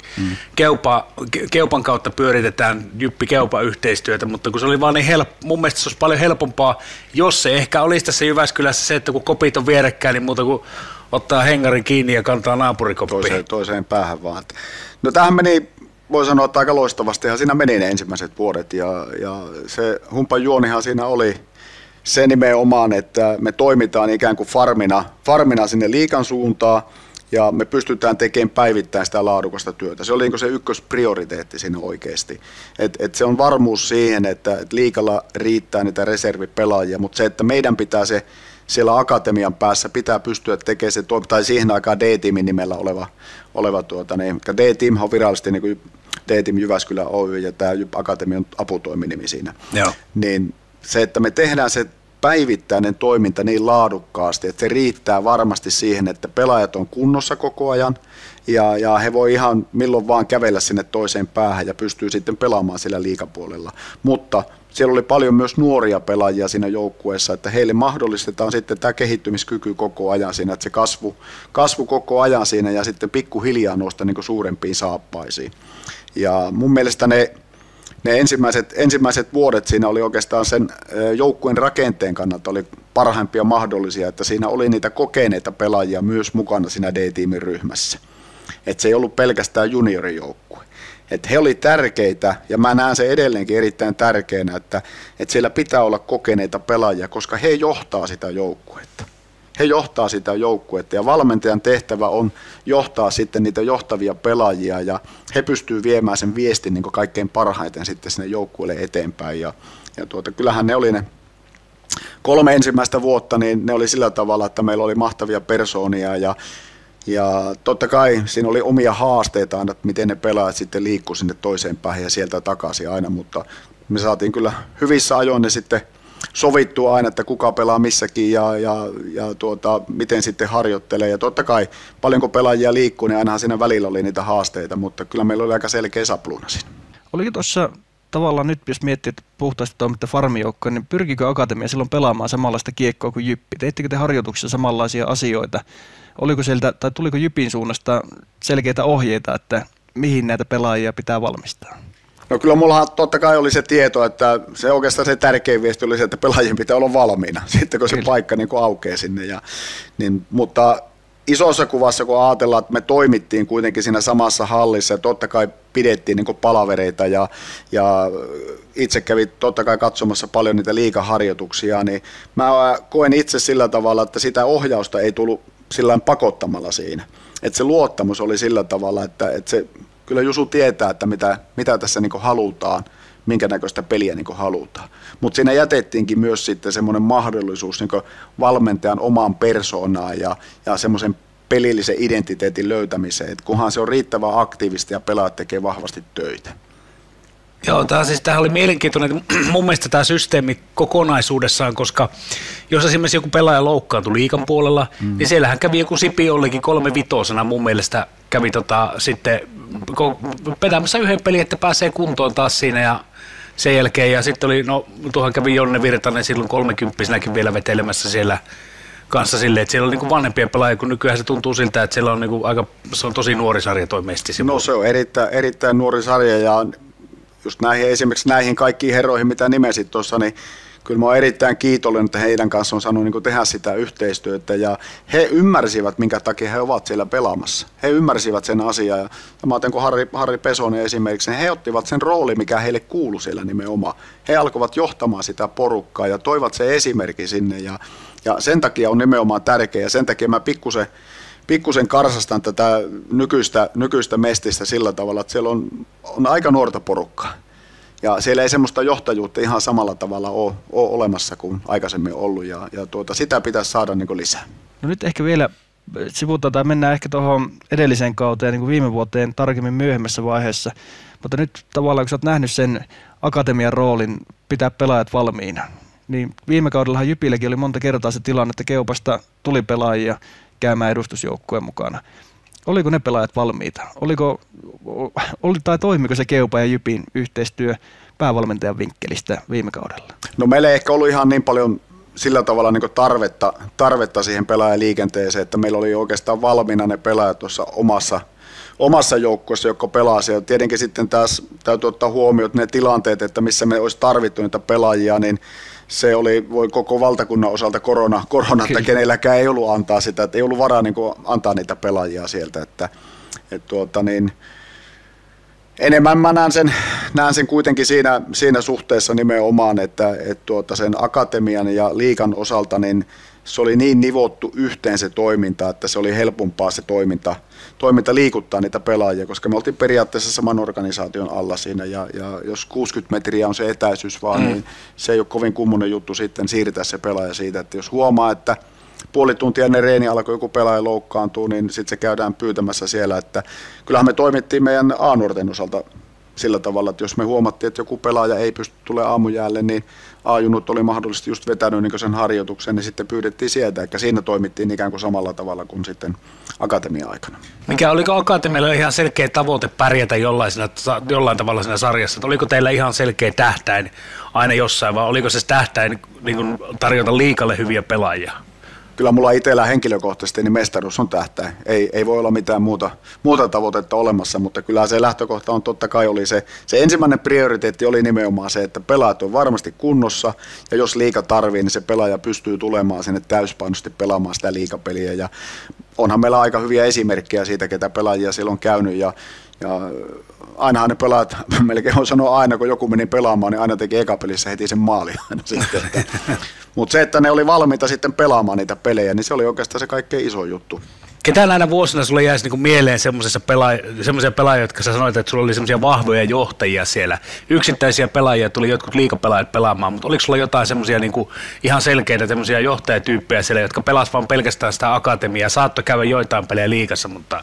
Keupan kautta pyöritetään Jyppi-Keupa-yhteistyötä, mutta kun se oli vaan niin mun mielestä se olisi paljon helpompaa, jos se ehkä olisi tässä Jyväskylässä se, että kun kopit on vierekkäin, niin muuta kuin ottaa hengarin kiinni ja kantaa naapurikoppiin. Toiseen päähän vaan. No tämähän meni, voi sanoa, että aika loistavasti, ja siinä meni ne ensimmäiset vuodet, ja se humpan juonihan siinä oli se nimenomaan, että me toimitaan ikään kuin farmina sinne liigan suuntaan, ja me pystytään tekemään päivittäin sitä laadukasta työtä. Se oli niin kuin se ykkösprioriteetti siinä oikeasti. Et se on varmuus siihen, että liigalla riittää niitä reservipelaajia, mutta se, että meidän pitää se siellä akatemian päässä pitää pystyä tekemään se, tai siihen aikaan D-tiimin nimellä oleva D-tiim on virallisesti niin kuin D-tiim Jyväskylä Oy ja tämä akatemian aputoiminimi siinä. Joo. Niin se, että me tehdään se päivittäinen toiminta niin laadukkaasti, että se riittää varmasti siihen, että pelaajat on kunnossa koko ajan ja he voi ihan milloin vaan kävellä sinne toiseen päähän ja pystyy sitten pelaamaan sillä liigapuolella. Mutta siellä oli paljon myös nuoria pelaajia siinä joukkueessa, että heille mahdollistetaan sitten tämä kehittymiskyky koko ajan siinä, että se kasvu koko ajan siinä ja sitten pikkuhiljaa nousta niin kuin suurempiin saappaisiin. Ja mun mielestä ne ensimmäiset vuodet siinä oli oikeastaan sen joukkueen rakenteen kannalta oli parhaimpia mahdollisia, että siinä oli niitä kokeneita pelaajia myös mukana siinä D-tiimin ryhmässä. Että se ei ollut pelkästään juniorijoukkue. Että he oli tärkeitä, ja mä näen sen edelleenkin erittäin tärkeänä, että siellä pitää olla kokeneita pelaajia, koska he johtaa sitä joukkuetta. He johtaa sitä joukkuetta, ja valmentajan tehtävä on johtaa sitten niitä johtavia pelaajia, ja he pystyy viemään sen viestin niin kuin kaikkein parhaiten sitten sinne joukkueelle eteenpäin. Ja kyllähän ne oli ne 3 ensimmäistä vuotta, niin ne oli sillä tavalla, että meillä oli mahtavia persoonia, ja totta kai siinä oli omia haasteita aina, että miten ne pelaajat sitten liikkuu sinne toiseen päähän ja sieltä takaisin aina, mutta me saatiin kyllä hyvissä ajoin ne sitten sovittua aina, että kuka pelaa missäkin ja miten sitten harjoittelee. Ja totta kai paljonko pelaajia liikkuu, niin ainahan siinä välillä oli niitä haasteita, mutta kyllä meillä oli aika selkeä sapluuna siinä. Oliko tuossa tavallaan nyt, jos miettii, että puhtaasti toimitte farmijoukkoon, niin pyrkikö akatemia silloin pelaamaan samanlaista kiekkoa kuin Jyppi? Teittekö te harjoituksissa samanlaisia asioita? Oliko sieltä, tai tuliko Jypin suunnasta selkeitä ohjeita, että mihin näitä pelaajia pitää valmistaa? No kyllä mullahan totta kai oli se tieto, että se oikeastaan se tärkein viesti oli se, että pelaajien pitää olla valmiina, sitten kun se paikka niin kuin aukeaa sinne. Mutta isossa kuvassa, kun ajatellaan, että me toimittiin kuitenkin siinä samassa hallissa ja totta kai pidettiin niin kuin palavereita ja itse kävin totta kai katsomassa paljon niitä liigaharjoituksia, niin mä koen itse sillä tavalla, että sitä ohjausta ei tullut sillä pakottamalla siinä. Että se luottamus oli sillä tavalla, että se kyllä Jusu tietää, että mitä tässä niin kuin halutaan, minkä näköistä peliä niin kuin halutaan. Mutta siinä jätettiinkin myös sitten semmoinen mahdollisuus niin kuin valmentajan omaan persoonaan ja semmoisen pelillisen identiteetin löytämiseen, että kunhan se on riittävän aktiivista ja pelaajat tekee vahvasti töitä. Joo, tämä oli mielenkiintoinen mun mielestä tämä systeemi kokonaisuudessaan, koska jos esimerkiksi joku pelaaja loukkaantui liigan puolella, niin siellähän kävi joku Sipi Ollikin 3-5 mun mielestä kävi sitten petämässä yhden pelin, että pääsee kuntoon taas siinä ja sen jälkeen, ja sitten oli, tuohon kävi Jonne Virtanen silloin 30-vuotiaanakin vielä vetelemässä siellä kanssa silleen, että siellä oli niinku vanhempia pelaajia, kun nykyään se tuntuu siltä, että siellä on niinku se on tosi nuori sarja toi Mesti. No se on erittäin nuori sarja, ja just esimerkiksi näihin kaikkiin herroihin, mitä nimesit tuossa, niin kyllä mä oon erittäin kiitollinen, että heidän kanssa on saanut niin tehdä sitä yhteistyötä, ja he ymmärsivät, minkä takia he ovat siellä pelaamassa. He ymmärsivät sen asian, ja samaten kuin Harri Pesonen esimerkiksi, niin he ottivat sen rooli, mikä heille kuului siellä nimenomaan. He alkoivat johtamaan sitä porukkaa ja toivat sen esimerkin sinne, ja sen takia on nimenomaan tärkeä, ja sen takia mä pikkusen karsastan tätä nykyistä Mestistä sillä tavalla, että siellä on aika nuorta porukkaa. Ja siellä ei semmoista johtajuutta ihan samalla tavalla ole olemassa kuin aikaisemmin ollut, ja sitä pitäisi saada niin kuin lisää. No nyt ehkä vielä sivutaan tai mennään ehkä tuohon edelliseen kauteen niin kuin viime vuoteen tarkemmin myöhemmässä vaiheessa, mutta nyt tavallaan kun sä oot nähnyt sen akatemian roolin pitää pelaajat valmiina, niin viime kaudellahan Jypilläkin oli monta kertaa se tilanne, että Keupasta tuli pelaajia käymään edustusjoukkueen mukana. Oliko ne pelaajat valmiita? Tai toimiko se Keupan ja Jypin yhteistyö päävalmentajan vinkkelistä viime kaudella? No meillä ei ehkä ollut ihan niin paljon sillä tavalla niin kuin tarvetta siihen pelaajaliikenteeseen, että meillä oli oikeastaan valmiina ne pelaajat tuossa omassa joukkueessa, jotka pelasi. Ja tietenkin sitten taas täytyy ottaa huomioon ne tilanteet, että missä me olisi tarvittu niitä pelaajia, niin se voi koko valtakunnan osalta korona että kenelläkään ei ollut antaa sitä, että ei ollut varaa niin kuin antaa niitä pelaajia sieltä, enemmän mä näen sen kuitenkin siinä suhteessa nimenomaan, että sen akatemian ja liigan osalta niin se oli niin nivottu yhteen se toiminta, että se oli helpompaa se toiminta liikuttaa niitä pelaajia, koska me oltiin periaatteessa saman organisaation alla siinä, ja jos 60 metriä on se etäisyys vaan, niin se ei ole kovin kummonen juttu sitten siirtää se pelaaja siitä, että jos huomaa, että puoli tuntia ennen reeni alkoi joku pelaaja loukkaantuu, niin sitten se käydään pyytämässä siellä, että kyllähän me toimittiin meidän A-nuorten osalta sillä tavalla, että jos me huomattiin, että joku pelaaja ei pysty tulemaan aamujäälle, niin A-junut oli mahdollisesti just vetänyt niin sen harjoituksen, niin sitten pyydettiin sieltä, eli siinä toimittiin ikään kuin samalla tavalla kuin sitten akatemia-aikana. Oliko akatemialla ihan selkeä tavoite pärjätä jollain tavalla siinä sarjassa? Että oliko teillä ihan selkeä tähtäin aina jossain, vai oliko se tähtäin niin kuin tarjota liikalle hyviä pelaajia? Kyllä mulla itsellä henkilökohtaisesti niin mestaruus on tähtäin. Ei voi olla mitään muuta tavoitetta olemassa, mutta kyllä se lähtökohta on totta kai oli se ensimmäinen prioriteetti oli nimenomaan se, että pelaajat on varmasti kunnossa, ja jos liiga tarvii, niin se pelaaja pystyy tulemaan sinne täyspainoisesti pelaamaan sitä liigapeliä, ja onhan meillä aika hyviä esimerkkejä siitä, ketä pelaajia siellä on käynyt, ja ainahan ne pelaajat, melkein voi sanoa aina, kun joku meni pelaamaan, niin aina teki ekapelissä heti sen maalin aina sitten. Mutta se, että ne oli valmiita sitten pelaamaan niitä pelejä, niin se oli oikeastaan se kaikkein iso juttu. Ketä näinä vuosina sulle jäisi niinku mieleen semmoisia pelaajia, jotka sä sanoit, että sulla oli semmoisia vahvoja johtajia siellä? Yksittäisiä pelaajia tuli jotkut liigapelaajat pelaamaan, mutta oliko sulla jotain semmoisia niinku ihan selkeitä semmoisia johtajatyyppejä siellä, jotka pelasivat vaan pelkästään sitä akatemiaa? Saattoi käydä joitain pelejä liigassa, mutta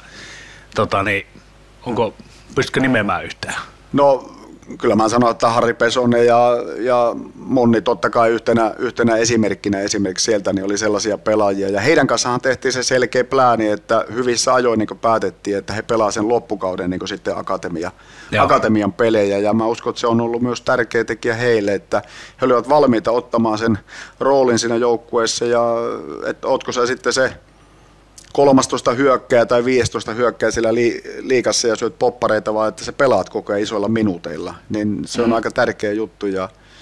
pystytkö nimeämään yhtään? No kyllä mä sanon, että Harri Pesonen ja Monni totta kai yhtenä esimerkkinä esimerkiksi sieltä niin oli sellaisia pelaajia. Ja heidän kanssaan tehtiin se selkeä plääni, että hyvissä ajoin niin päätettiin, että he pelaa sen loppukauden niin sitten akatemian pelejä. Ja mä uskon, että se on ollut myös tärkeä tekijä heille, että he olivat valmiita ottamaan sen roolin siinä joukkueessa. Ja että ootko sä sitten se 13 hyökkää tai 15 hyökkää siellä liigassa ja syöt poppareita, vaan että sä pelaat koko ajan isoilla minuuteilla, niin se on aika tärkeä juttu. Ja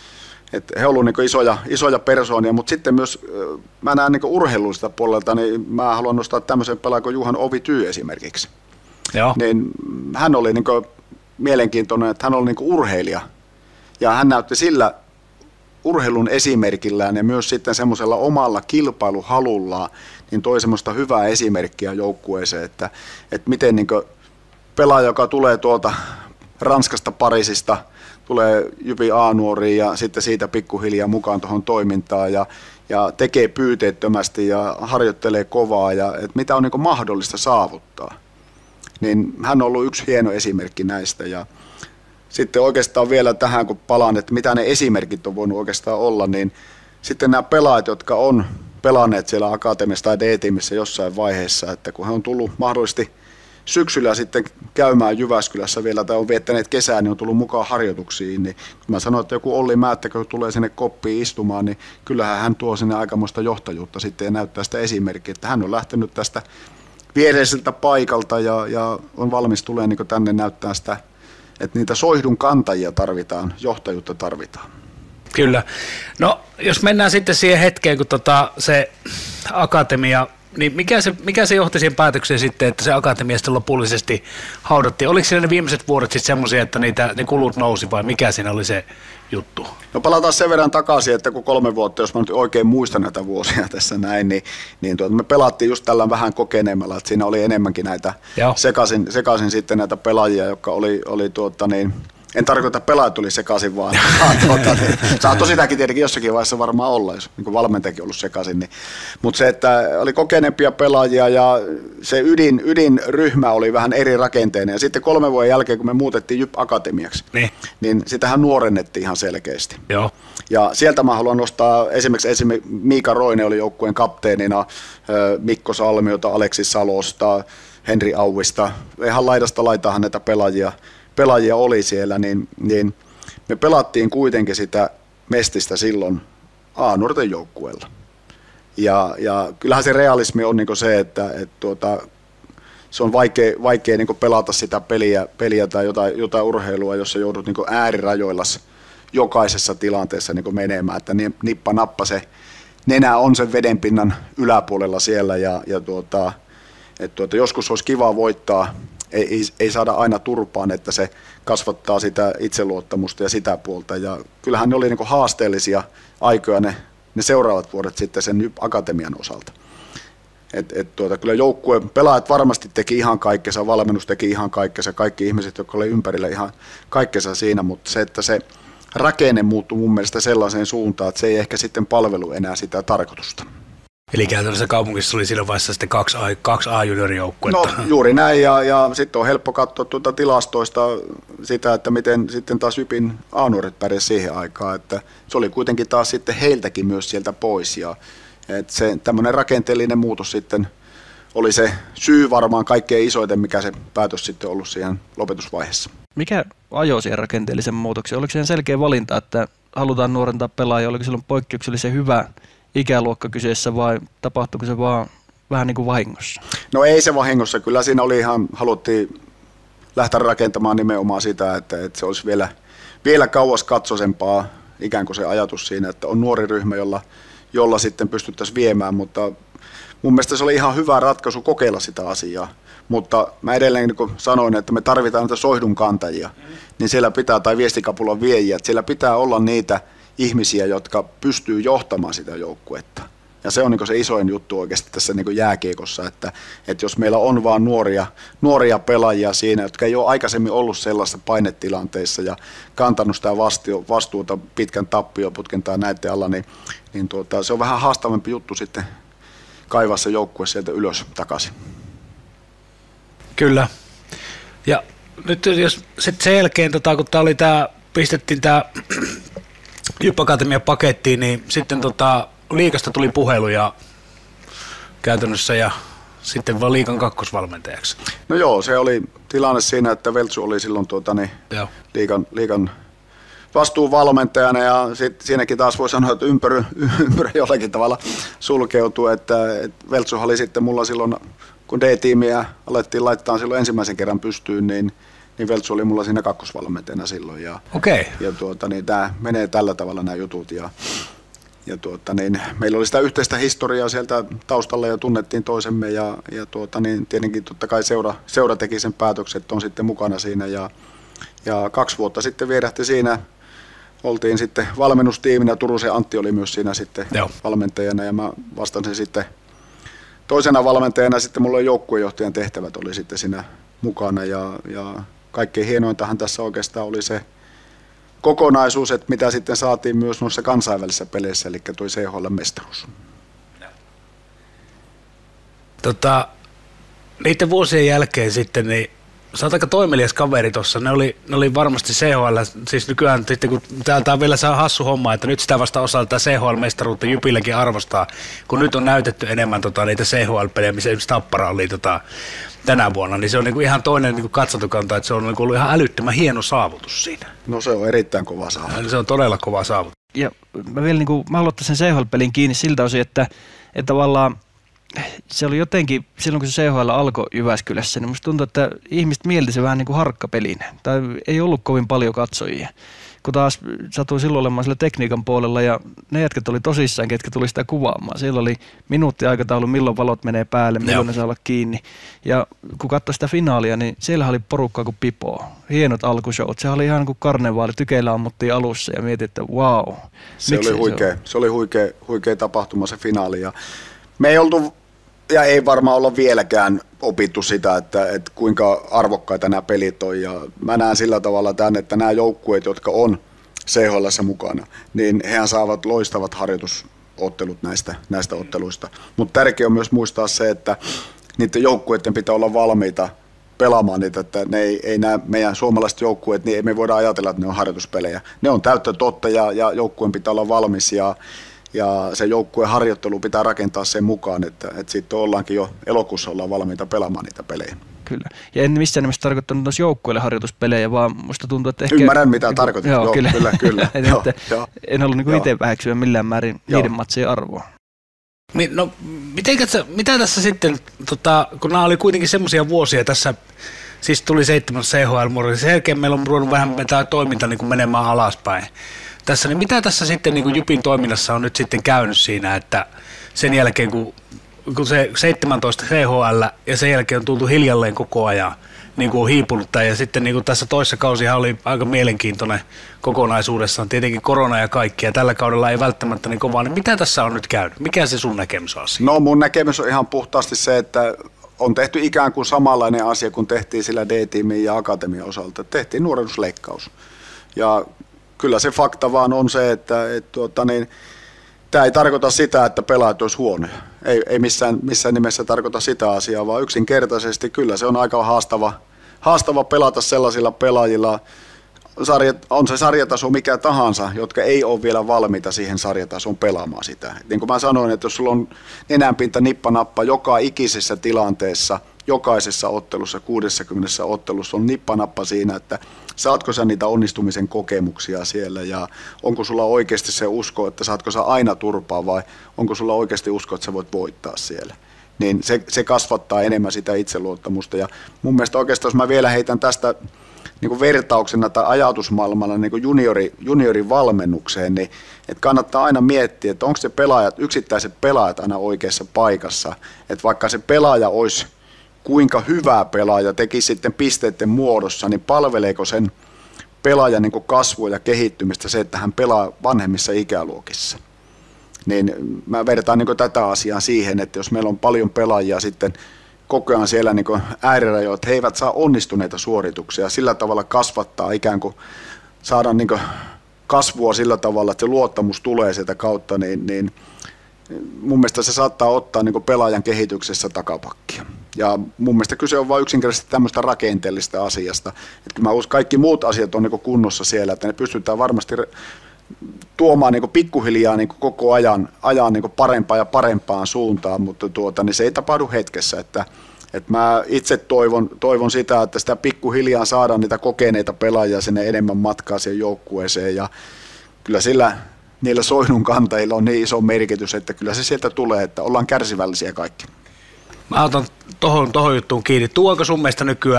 että he ovat niin isoja persoonia, mutta sitten myös mä näen niin urheilullista puolelta, niin mä haluan nostaa tämmöisen pelaajan kuin Juhan Ovityy esimerkiksi. Joo. Niin hän oli niin mielenkiintoinen, että hän oli niin urheilija ja hän näytti sillä urheilun esimerkillään ja myös sitten semmoisella omalla kilpailuhalullaan, niin toi semmoista hyvää esimerkkiä joukkueeseen, että miten niin pelaaja, joka tulee tuolta Ranskasta, Pariisista, tulee Jypi A-nuoriin ja sitten siitä pikkuhiljaa mukaan tuohon toimintaan ja tekee pyyteettömästi ja harjoittelee kovaa ja että mitä on niin mahdollista saavuttaa. Niin hän on ollut yksi hieno esimerkki näistä ja sitten oikeastaan vielä tähän kun palaan, että mitä ne esimerkit on voinut oikeastaan olla, niin sitten nämä pelaajat, jotka on pelanneet siellä akatemiassa tai D-tiimissä jossain vaiheessa, että kun he on tullut mahdollisesti syksyllä sitten käymään Jyväskylässä vielä tai on viettäneet kesää, niin on tullut mukaan harjoituksiin, niin kun mä sanoin, että joku Olli Määttäkö tulee sinne koppiin istumaan, niin kyllähän hän tuo sinne aikamoista johtajuutta sitten ja näyttää sitä esimerkkiä, että hän on lähtenyt tästä viereiseltä paikalta ja on valmis tulemaan niin tänne näyttää sitä, että niitä soihdun kantajia tarvitaan, johtajuutta tarvitaan. Kyllä. No jos mennään sitten siihen hetkeen, kun se akatemia, niin mikä se johti siihen päätökseen sitten, että se akatemia sitten lopullisesti haudattiin? Oliko siellä ne viimeiset vuodet sitten semmoisia, että ne kulut nousi vai mikä siinä oli se juttu? No palataan sen verran takaisin, että kun 3 vuotta, jos mä nyt oikein muistan näitä vuosia tässä näin, niin me pelattiin just tällä vähän kokeneemmalla, että siinä oli enemmänkin näitä sekaisin sitten näitä pelaajia, jotka oli en tarkoita, että pelaajat tuli sekaisin, vaan saattoi sitäkin tietenkin jossakin vaiheessa varmaan olla, jos niin valmentajakin ollut sekaisin. Niin. Mutta se, että oli kokeneempia pelaajia ja se ydinryhmä oli vähän eri rakenteinen. Ja sitten 3 vuoden jälkeen, kun me muutettiin Jyp Akatemiaksi, niin sitähän nuorennettiin ihan selkeästi. Joo. Ja sieltä mä haluan nostaa esimerkiksi Miika Roine oli joukkueen kapteenina, Mikko Salmiota, Aleksis Salosta, Henri Auista. Ihan laidasta laitahan näitä pelaajia oli siellä, niin me pelattiin kuitenkin sitä mestistä silloin A-nuorten joukkueella. Ja kyllähän se realismi on niin se, että se on vaikea niin pelata sitä peliä tai jotain urheilua, jossa joudut niin äärirajoillas jokaisessa tilanteessa niin menemään, että nippa nappa se nenä on sen vedenpinnan yläpuolella siellä ja joskus olisi kiva voittaa. Ei saada aina turpaan, että se kasvattaa sitä itseluottamusta ja sitä puolta. Ja kyllähän ne oli niin kuin haasteellisia aikoja ne seuraavat vuodet sitten sen akatemian osalta. Kyllä joukkueen pelaajat varmasti teki ihan kaikkensa, valmennus teki ihan kaikkensa, kaikki ihmiset, jotka oli ympärillä ihan kaikkensa siinä, mutta se, että se rakenne muuttui mun mielestä sellaiseen suuntaan, että se ei ehkä sitten palvelu enää sitä tarkoitusta. Eli käytännössä kaupungissa oli siinä vaiheessa sitten 2 A-juniorijoukkuetta. No juuri näin, ja sitten on helppo katsoa tilastoista sitä, että miten sitten taas Jypin A-nuoret pärjäsivät siihen aikaan, että se oli kuitenkin taas sitten heiltäkin myös sieltä pois, ja että se tämmöinen rakenteellinen muutos sitten oli se syy varmaan kaikkein isoiten, mikä se päätös sitten ollut siihen lopetusvaiheessa. Mikä ajoi siihen rakenteellisen muutoksen? Oliko siihen selkeä valinta, että halutaan nuorentaa pelaajia, oliko silloin poikkeuksellisen hyvä ikäluokka kyseessä vai tapahtuiko se vaan vähän niin kuin vahingossa? No ei se vahingossa, kyllä siinä oli haluttiin lähteä rakentamaan nimenomaan sitä, että se olisi vielä kauaskatsoisempaa ikään kuin se ajatus siinä, että on nuori ryhmä, jolla sitten pystyttäisiin viemään, mutta mun mielestä se oli ihan hyvä ratkaisu kokeilla sitä asiaa, mutta mä edelleen niin kuin sanoin, että me tarvitaan niitä soihdun kantajia, niin siellä pitää, tai viestikapulan viejiä, että siellä pitää olla niitä ihmisiä, jotka pystyy johtamaan sitä joukkuetta. Ja se on niin se isoin juttu oikeasti tässä niin jääkiekossa, että jos meillä on vaan nuoria pelaajia siinä, jotka ei ole aikaisemmin ollut sellaisessa painetilanteissa ja kantanut sitä vastuuta pitkän tappioputken tai näiden alla, niin se on vähän haastavampi juttu sitten kaivaa se joukkue sieltä ylös takaisin. Kyllä. Ja nyt jos sitten sen jälkeen, kun pistettiin tämä Jyp Akatemia pakettiin, niin sitten liigasta tuli puheluja käytännössä ja sitten vaan liigan kakkosvalmentajaksi. No joo, se oli tilanne siinä, että Veltsu oli silloin liigan vastuuvalmentajana ja siinäkin taas voi sanoa, että ympyrä jollakin tavalla sulkeutui, että Veltsu oli sitten mulla silloin, kun D-tiimiä alettiin laittaa silloin ensimmäisen kerran pystyyn, niin niin Veltsu oli mulla siinä kakkosvalmentajana silloin. Ja niin tämä menee tällä tavalla nämä jutut. Ja niin meillä oli sitä yhteistä historiaa sieltä taustalla ja tunnettiin toisemme ja niin tietenkin totta kai seura teki sen päätöksen, että on sitten mukana siinä ja 2 vuotta sitten vierähti siinä. Oltiin sitten valmennustiiminä, Turusen Antti oli myös siinä sitten valmentajana ja mä vastasin sitten toisena valmentajana, sitten mulla oli joukkuejohtajan tehtävät oli sitten siinä mukana ja kaikkein hienointahan tässä oikeastaan oli se kokonaisuus, että mitä sitten saatiin myös noissa kansainvälisissä peleissä, eli tuo CHL-mestaruus. Niiden vuosien jälkeen sitten, niin sä oot aika toimelias kaveri tuossa. Ne oli varmasti CHL, siis nykyään sitten kun täältä on vielä se hassu homma, että nyt sitä vasta osalta CHL-mestaruutta Jypilläkin arvostaa, kun nyt on näytetty enemmän niitä CHL-pelejä, missä esimerkiksi Tappara oli tänä vuonna, niin se on niinku ihan toinen niinku katsotokanta, että se on niinku ollut ihan älyttömän hieno saavutus siinä. No se on erittäin kova saavutus. Se on todella kova saavutus. Ja mä vielä mä haluan ottaa sen CHL-pelin kiinni siltä osin, että tavallaan se oli jotenkin, silloin kun se CHL alkoi Jyväskylässä, niin musta tuntui, että ihmiset mielti se vähän niin kuin harkkapelinen. Tai ei ollut kovin paljon katsojia. Kun taas satuin silloin olemaan sillä tekniikan puolella ja ne jätket oli tosissaan, ketkä tuli sitä kuvaamaan. Siellä oli minuuttiaikataulu, milloin valot menee päälle, milloin ne saa olla kiinni. Ja kun katsoi sitä finaalia, niin siellä oli porukkaa kuin pipoa. Hienot alkushowt. Se oli ihan niin kuin karnevaali. Tykeillä ammuttiin alussa ja mietin, että wow. Se oli huikea tapahtuma se finaali. Ja me ei oltu ja ei varmaan olla vieläkään opittu sitä, että kuinka arvokkaita nämä pelit on. Ja mä näen sillä tavalla tämän, että nämä joukkueet, jotka on CHL:ssä mukana, niin hehän saavat loistavat harjoitusottelut näistä otteluista. Mutta tärkeää on myös muistaa se, että niiden joukkueiden pitää olla valmiita pelaamaan niitä, että nämä meidän suomalaiset joukkueet, niin ei me voida ajatella, että ne on harjoituspelejä. Ne on täyttä totta ja joukkueen pitää olla valmis ja se joukkueen harjoittelu pitää rakentaa sen mukaan, että sitten ollaankin jo elokuussa ollaan valmiita pelaamaan niitä pelejä. Kyllä. Ja en missään nimessä tarkoittanut myös joukkueelle harjoituspelejä, vaan musta tuntuu, että ehkä... Ymmärrän, mitä tarkoitit. Joo, kyllä. En ollut niin itse väheksyä millään määrin niiden matsien arvoa. No, mitä tässä sitten, kun nämä oli kuitenkin semmoisia vuosia tässä, siis tuli 7 CHL-murri, sen jälkeen meillä on ruvennut vähän tämä toiminta niin kuin menemään alaspäin. Tässä, niin mitä tässä sitten niin kuin Jypin toiminnassa on nyt sitten käynyt siinä, että sen jälkeen kun se 17 CHL ja sen jälkeen on tultu hiljalleen koko ajan niin kuin on hiipunut ja sitten niin kuin tässä toissa kausihan oli aika mielenkiintoinen kokonaisuudessaan, tietenkin korona ja kaikki ja tällä kaudella ei välttämättä niin kovaa, niin mitä tässä on nyt käynyt? Mikä se sun näkemys on? No mun näkemys on ihan puhtaasti se, että on tehty ikään kuin samanlainen asia kuin tehtiin sillä D-tiimin ja akatemian osalta, tehtiin nuorennusleikkaus ja kyllä se fakta vaan on se, että tämä ei tarkoita sitä, että pelaajat olisi huonoja. Ei missään nimessä tarkoita sitä asiaa, vaan yksinkertaisesti kyllä se on aika haastava pelata sellaisilla pelaajilla, on se sarjataso mikä tahansa, jotka ei ole vielä valmiita siihen sarjatason pelaamaan sitä. Niin kuin mä sanoin, että jos sulla on nenänpinta nippanappa joka ikisessä tilanteessa, jokaisessa ottelussa, 60 ottelussa on nippanappa siinä, että saatko sä niitä onnistumisen kokemuksia siellä ja onko sulla oikeasti se usko, että saatko sä aina turpaa vai onko sulla oikeasti usko, että sä voit voittaa siellä. Niin se kasvattaa enemmän sitä itseluottamusta ja mun mielestä oikeastaan, jos mä vielä heitän tästä niin kuin vertauksena tai ajatusmaailmalla niin kuin juniorin valmennukseen, niin että kannattaa aina miettiä, että onko se yksittäiset pelaajat aina oikeassa paikassa, että vaikka se pelaaja olisi kuinka hyvä pelaaja teki sitten pisteiden muodossa, niin palveleeko sen pelaajan niin kuin kasvua ja kehittymistä se, että hän pelaa vanhemmissa ikäluokissa. Niin mä vertaan niin kuin tätä asiaa siihen, että jos meillä on paljon pelaajia sitten koko ajan siellä niin kuin äärirajoilla, että he eivät saa onnistuneita suorituksia, sillä tavalla kasvattaa ikään kuin saadaan niin kuin kasvua sillä tavalla, että se luottamus tulee sieltä kautta, niin mun mielestä se saattaa ottaa niin kuin pelaajan kehityksessä takapakkia. Ja mun mielestä kyse on vain yksinkertaisesti tämmöistä rakenteellista asiasta. Että mä uskon, kaikki muut asiat on niin kuin kunnossa siellä, että ne pystytään varmasti tuomaan niin kuin pikkuhiljaa niin kuin koko ajan niin kuin parempaan ja parempaan suuntaan, mutta niin se ei tapahdu hetkessä. Että mä itse toivon sitä, että sitä pikkuhiljaa saadaan niitä kokeneita pelaajia sinne enemmän matkaa siihen joukkueeseen ja kyllä niillä Soinun kantajilla on niin iso merkitys, että kyllä se sieltä tulee, että ollaan kärsivällisiä kaikki. Mä otan tohon juttuun kiinni. Tuoako sun mielestä nykyään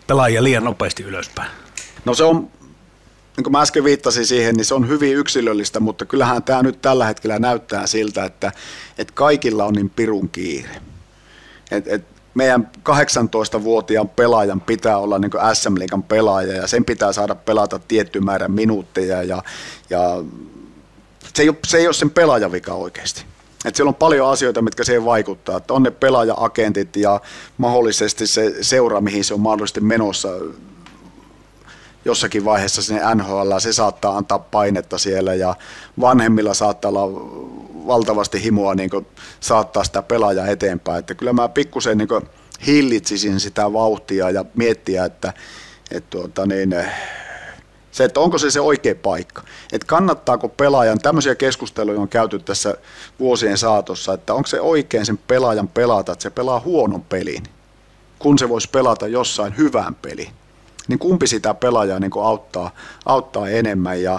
pelaajia liian nopeasti ylöspäin? No se on, niin kuin mä äsken viittasin siihen, niin se on hyvin yksilöllistä, mutta kyllähän tämä nyt tällä hetkellä näyttää siltä, että kaikilla on niin pirun kiire. Meidän 18-vuotiaan pelaajan pitää olla niin kuin SM-liigan pelaaja ja sen pitää saada pelata tietty määrä minuutteja ja se ei ole sen pelaajan vika oikeasti. Et siellä on paljon asioita, mitkä siihen vaikuttaa. Että on ne pelaaja-agentit ja mahdollisesti se seura, mihin se on mahdollisesti menossa jossakin vaiheessa sinne NHL, se saattaa antaa painetta siellä ja vanhemmilla saattaa olla valtavasti himoa niin saattaa sitä pelaajaa eteenpäin. Että kyllä mä pikkusen niin hillitsisin sitä vauhtia ja miettiä, että onko se oikea paikka. Että kannattaako pelaajan, tämmöisiä keskusteluja on käyty tässä vuosien saatossa, että onko se oikein sen pelaajan pelata, että se pelaa huonon pelin, kun se voisi pelata jossain hyvän pelin. Niin kumpi sitä pelaajaa niin auttaa enemmän ja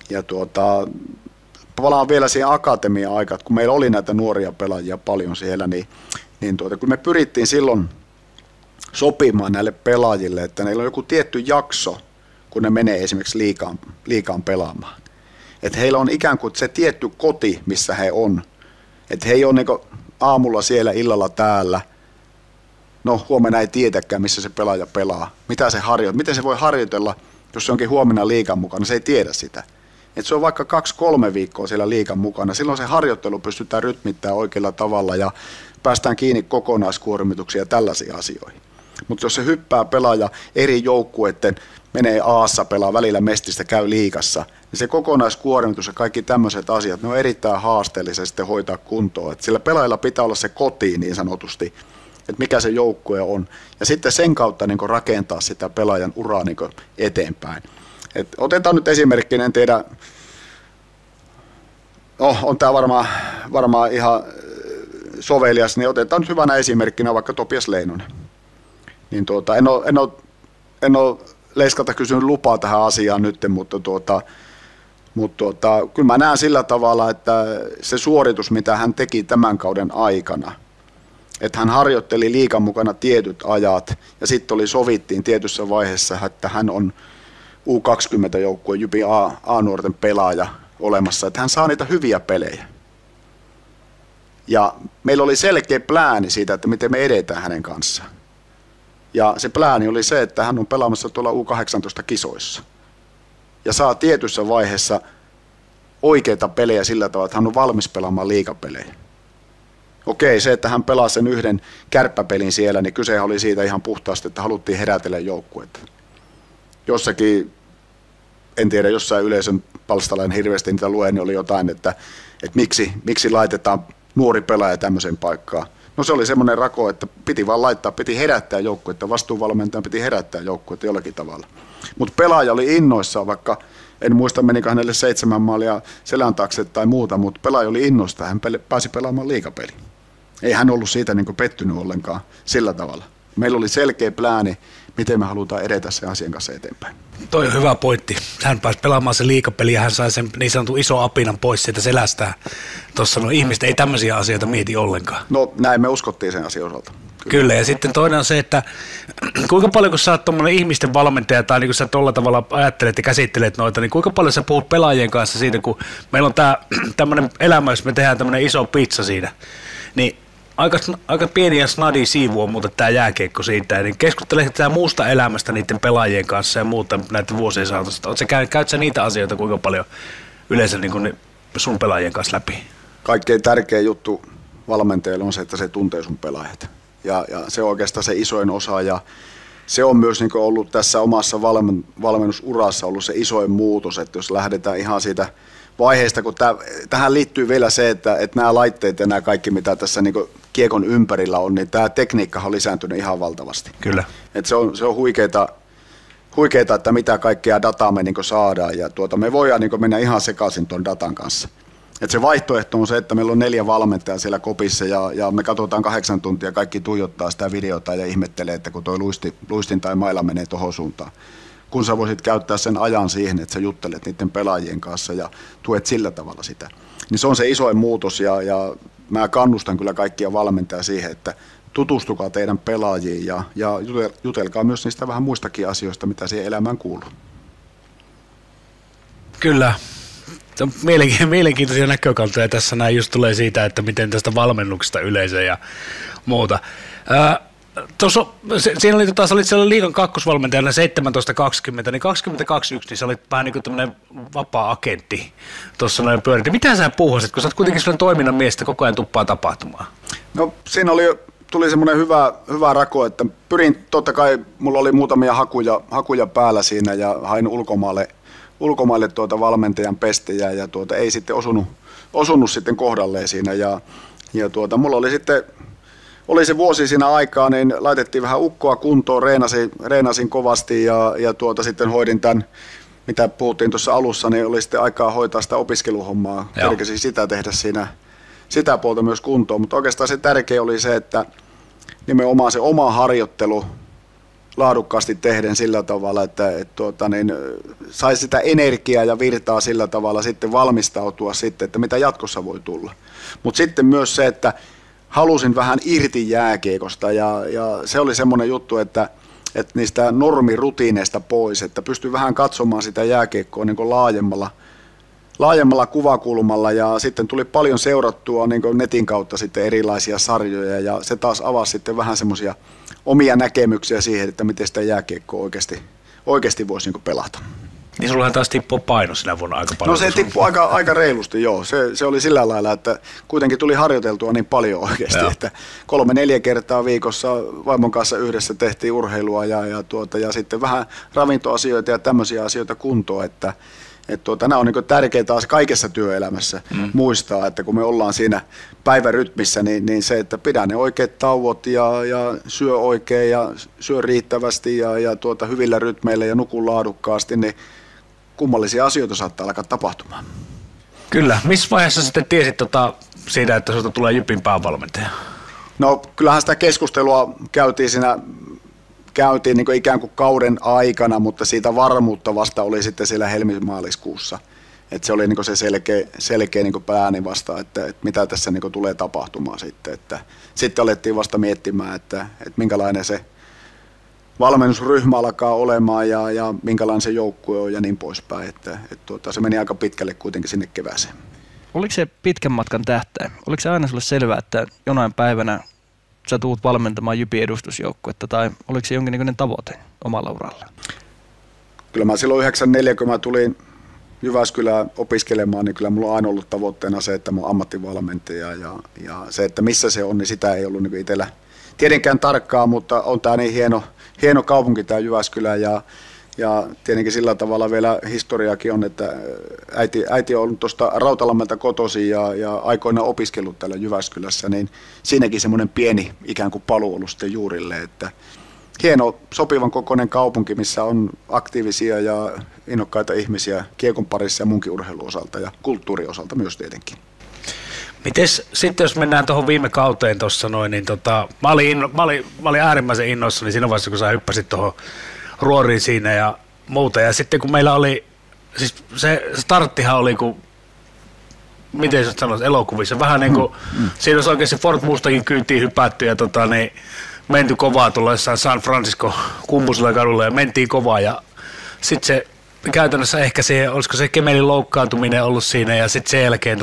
palaan vielä siihen akatemia-aikaan, kun meillä oli näitä nuoria pelaajia paljon siellä, niin kun me pyrittiin silloin sopimaan näille pelaajille, että neillä on joku tietty jakso, kun ne menee esimerkiksi liigaan pelaamaan. Että heillä on ikään kuin se tietty koti, missä he on. Että he ei ole niin aamulla siellä, illalla täällä. No huomenna ei tietäkään, missä se pelaaja pelaa. Miten se voi harjoitella, jos se onkin huomenna liigan mukana, se ei tiedä sitä. Että se on vaikka 2-3 viikkoa siellä liigan mukana. Silloin se harjoittelu pystytään rytmittämään oikealla tavalla ja päästään kiinni kokonaiskuormituksia ja tällaisiin asioihin. Mutta jos se hyppää pelaaja eri joukkueiden, menee Aassa pelaa, välillä Mestistä käy liigassa, niin se kokonaiskuormitus ja kaikki tämmöiset asiat, ne on erittäin haasteellisia sitten hoitaa kuntoon. Et sillä pelaajalla pitää olla se koti niin sanotusti, että mikä se joukkue on. Ja sitten sen kautta niin rakentaa sitä pelaajan uraa niin eteenpäin. Et otetaan nyt esimerkkinä, en tiedä, on tämä varmaan ihan sovelias, niin otetaan nyt hyvänä esimerkkinä vaikka Topias Leinonen. Niin en ole Leiskalta kysynyt lupaa tähän asiaan nyt, mutta kyllä mä näen sillä tavalla, että se suoritus, mitä hän teki tämän kauden aikana, että hän harjoitteli liigan mukana tietyt ajat ja sitten sovittiin tietyssä vaiheessa, että hän on U20-joukkueen Jypin A-nuorten pelaaja olemassa, että hän saa niitä hyviä pelejä. Ja meillä oli selkeä plääni siitä, että miten me edetään hänen kanssaan. Ja se plääni oli se, että hän on pelaamassa tuolla U18-kisoissa. Ja saa tietyssä vaiheessa oikeita pelejä sillä tavalla, että hän on valmis pelaamaan liigapelejä. Okei, se, että hän pelaa sen yhden kärppäpelin siellä, niin kysehän oli siitä ihan puhtaasti, että haluttiin herätellä joukkuetta. Jossakin, en tiedä, jossain yleisön palstalla en hirveästi niitä lue, niin oli jotain, että miksi laitetaan nuori pelaaja tämmöiseen paikkaan. No se oli semmoinen rako, että piti vaan laittaa, piti herättää joukkuetta, vastuunvalmentajan piti herättää joukkuetta jollakin tavalla. Mutta pelaaja oli innoissaan, vaikka en muista menikö hänelle 7 maalia selän taakse tai muuta, mutta pelaaja oli innoissaan, hän pääsi pelaamaan liigapeli. Ei hän ollut siitä niin kuin pettynyt ollenkaan sillä tavalla. Meillä oli selkeä plääni, miten me halutaan edetä sen asian kanssa eteenpäin. Toi on hyvä pointti. Hän pääsi pelaamaan se liigapeli ja hän sai sen niin sanotun iso apinan pois sieltä selästään. Tuossa ihmiset ei tämmöisiä asioita mieti ollenkaan. No näin me uskottiin sen asian osalta. Kyllä, ja sitten toinen on se, että kuinka paljon kun sä oot tommoinen ihmisten valmentaja tai niin kun sä tolla tavalla ajattelet ja käsittelet noita, niin kuinka paljon sä puhut pelaajien kanssa siitä, kun meillä on tämmöinen elämä, jos me tehdään tämmöinen iso pizza siinä, niin aika pieni ja snadi siivu on muuten tämä jääkiekko siitä, niin keskusteletko sä muusta elämästä niiden pelaajien kanssa ja muuta näiden vuosien saatosta? Käyt sä niitä asioita kuinka paljon yleensä niin kuin sun pelaajien kanssa läpi? Kaikkein tärkein juttu valmentajille on se, että se tuntee sun pelaajat. Ja se on oikeastaan se isoin osa ja se on myös niin kuin ollut tässä omassa valmennusurassa ollut se isoin muutos, että jos lähdetään ihan siitä vaiheesta, kun tähän liittyy vielä se, että nämä laitteet ja nämä kaikki, mitä tässä niin kuin kiekon ympärillä on, niin tämä tekniikka on lisääntynyt ihan valtavasti. Kyllä. Että se on huikeeta, että mitä kaikkea dataa me niin kuin saadaan ja me voidaan niin kuin mennä ihan sekaisin tuon datan kanssa. Et se vaihtoehto on se, että meillä on 4 valmentajaa siellä kopissa ja me katsotaan 8 tuntia, kaikki tuijottaa sitä videota ja ihmettelee, että kun toi luistin tai maila menee tuohon suuntaan. Kun sä voisit käyttää sen ajan siihen, että sä juttelet niiden pelaajien kanssa ja tuet sillä tavalla sitä. Niin se on se isoin muutos ja mä kannustan kyllä kaikkia valmentajia siihen, että tutustukaa teidän pelaajiin ja jutelkaa myös niistä vähän muistakin asioista, mitä siihen elämään kuuluu. Kyllä. Mielenkiintoisia näkökantoja tässä näin just tulee siitä, että miten tästä valmennuksesta yleisö ja muuta. Siinä oli, sä olit siellä liigan kakkosvalmentajana 17-20, niin 22-1, niin sä olit vähän niin kuin tämmöinen vapaa-agentti tuossa noin pyöritin. Mitä sä puhuisit, kun sä oot kuitenkin sellainen toiminnan mies, että koko ajan tuppaa tapahtumaan? No siinä tuli semmoinen hyvä rako, että pyrin, totta kai mulla oli muutamia hakuja päällä siinä ja hain ulkomaille valmentajan pestejä ja ei sitten osunut sitten kohdalleen siinä ja mulla oli se vuosi siinä aikaa, niin laitettiin vähän ukkoa kuntoon, reenasin kovasti ja sitten hoidin tämän, mitä puhuttiin tuossa alussa, niin oli sitten aikaa hoitaa sitä opiskeluhommaa, kerkesin sitä tehdä siinä sitä puolta myös kuntoon, mutta oikeastaan se tärkeä oli se, että nimenomaan se oma harjoittelu laadukkaasti tehden sillä tavalla, että sai sitä energiaa ja virtaa sillä tavalla sitten valmistautua sitten, että mitä jatkossa voi tulla. Mutta sitten myös se, että halusin vähän irti jääkiekosta ja se oli semmoinen juttu, että niistä normirutiineista pois, että pystyi vähän katsomaan sitä jääkiekkoa niin kuin laajemmalla kuvakulmalla ja sitten tuli paljon seurattua niin kuin netin kautta sitten erilaisia sarjoja ja se taas avasi sitten vähän semmoisia omia näkemyksiä siihen, että miten sitä jääkiekkoa oikeasti voisi niin kuin pelata. Niin sullahan taas tippui paino sinä vuonna aika paljon. No se tippui aika reilusti, joo. Se oli sillä lailla, että kuitenkin tuli harjoiteltua niin paljon oikeasti, että 3-4 kertaa viikossa vaimon kanssa yhdessä tehtiin urheilua ja sitten vähän ravintoasioita ja tämmöisiä asioita kuntoon, että nämä on niin tärkeää taas kaikessa työelämässä muistaa, että kun me ollaan siinä päivärytmissä, niin se, että pidä ne oikeat tauot ja syö oikein ja syö riittävästi ja hyvillä rytmeillä ja nuku laadukkaasti, niin kummallisia asioita saattaa alkaa tapahtumaan. Kyllä. Missä vaiheessa sitten tiesit siitä, että sinulta tulee Jypin päävalmentaja? No kyllähän sitä keskustelua käytiin niin kuin ikään kuin kauden aikana, mutta siitä varmuutta vasta oli sitten siellä helmimaaliskuussa. Että se oli niin kuin se selkeä niin kuin pääni vasta, että mitä tässä niin kuin tulee tapahtumaan sitten. Että sitten alettiin vasta miettimään, että minkälainen se valmennusryhmä alkaa olemaan ja minkälainen se joukkue on ja niin poispäin. Että se meni aika pitkälle kuitenkin sinne kevääseen. Oliko se pitkän matkan tähtäin? Oliko se aina sulle selvää, että jonain päivänä sä tuut valmentamaan Jypin edustusjoukkuetta tai oliko se jonkinnäköinen tavoite omalla uralla? Kyllä mä silloin 94, kun mä tulin Jyväskylään opiskelemaan, niin kyllä mulla on aina ollut tavoitteena se, että mä oon ammattivalmentaja ja se, että missä se on, niin sitä ei ollut niin itsellä tietenkään tarkkaa, mutta on tää niin hieno kaupunki tää Jyväskylä ja tietenkin sillä tavalla vielä historiakin on, että äiti on ollut tuosta Rautalammelta kotoisin ja aikoinaan opiskellut täällä Jyväskylässä, niin siinäkin semmoinen pieni ikään kuin paluu ollut sitten juurille, että hieno, sopivan kokoinen kaupunki, missä on aktiivisia ja innokkaita ihmisiä kiekon parissa ja munkin urheiluosalta ja kulttuuriosalta myös tietenkin. Mites sitten jos mennään tuohon viime kauteen tuossa noin, niin mä olin äärimmäisen innoissani siinä vaiheessa, kun sä hyppäsit tuohon ruoriin siinä ja muuta. Ja sitten kun meillä oli, siis se starttihan oli kuin, miten sä sanois, elokuvissa, vähän niin kuin, siinä olisi oikeasti Fort Mustangin kyytiin hypätty ja niin menty kovaa tuolla jossain San Francisco kumpusilla kadulla ja mentiin kovaa ja sitten se käytännössä ehkä se, olisiko se kemelin loukkaantuminen ollut siinä ja sitten sen jälkeen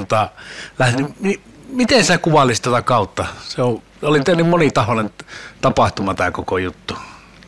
niin miten sä kuvailisit tätä kautta? Se oli niin monitahoinen tapahtuma tämä koko juttu.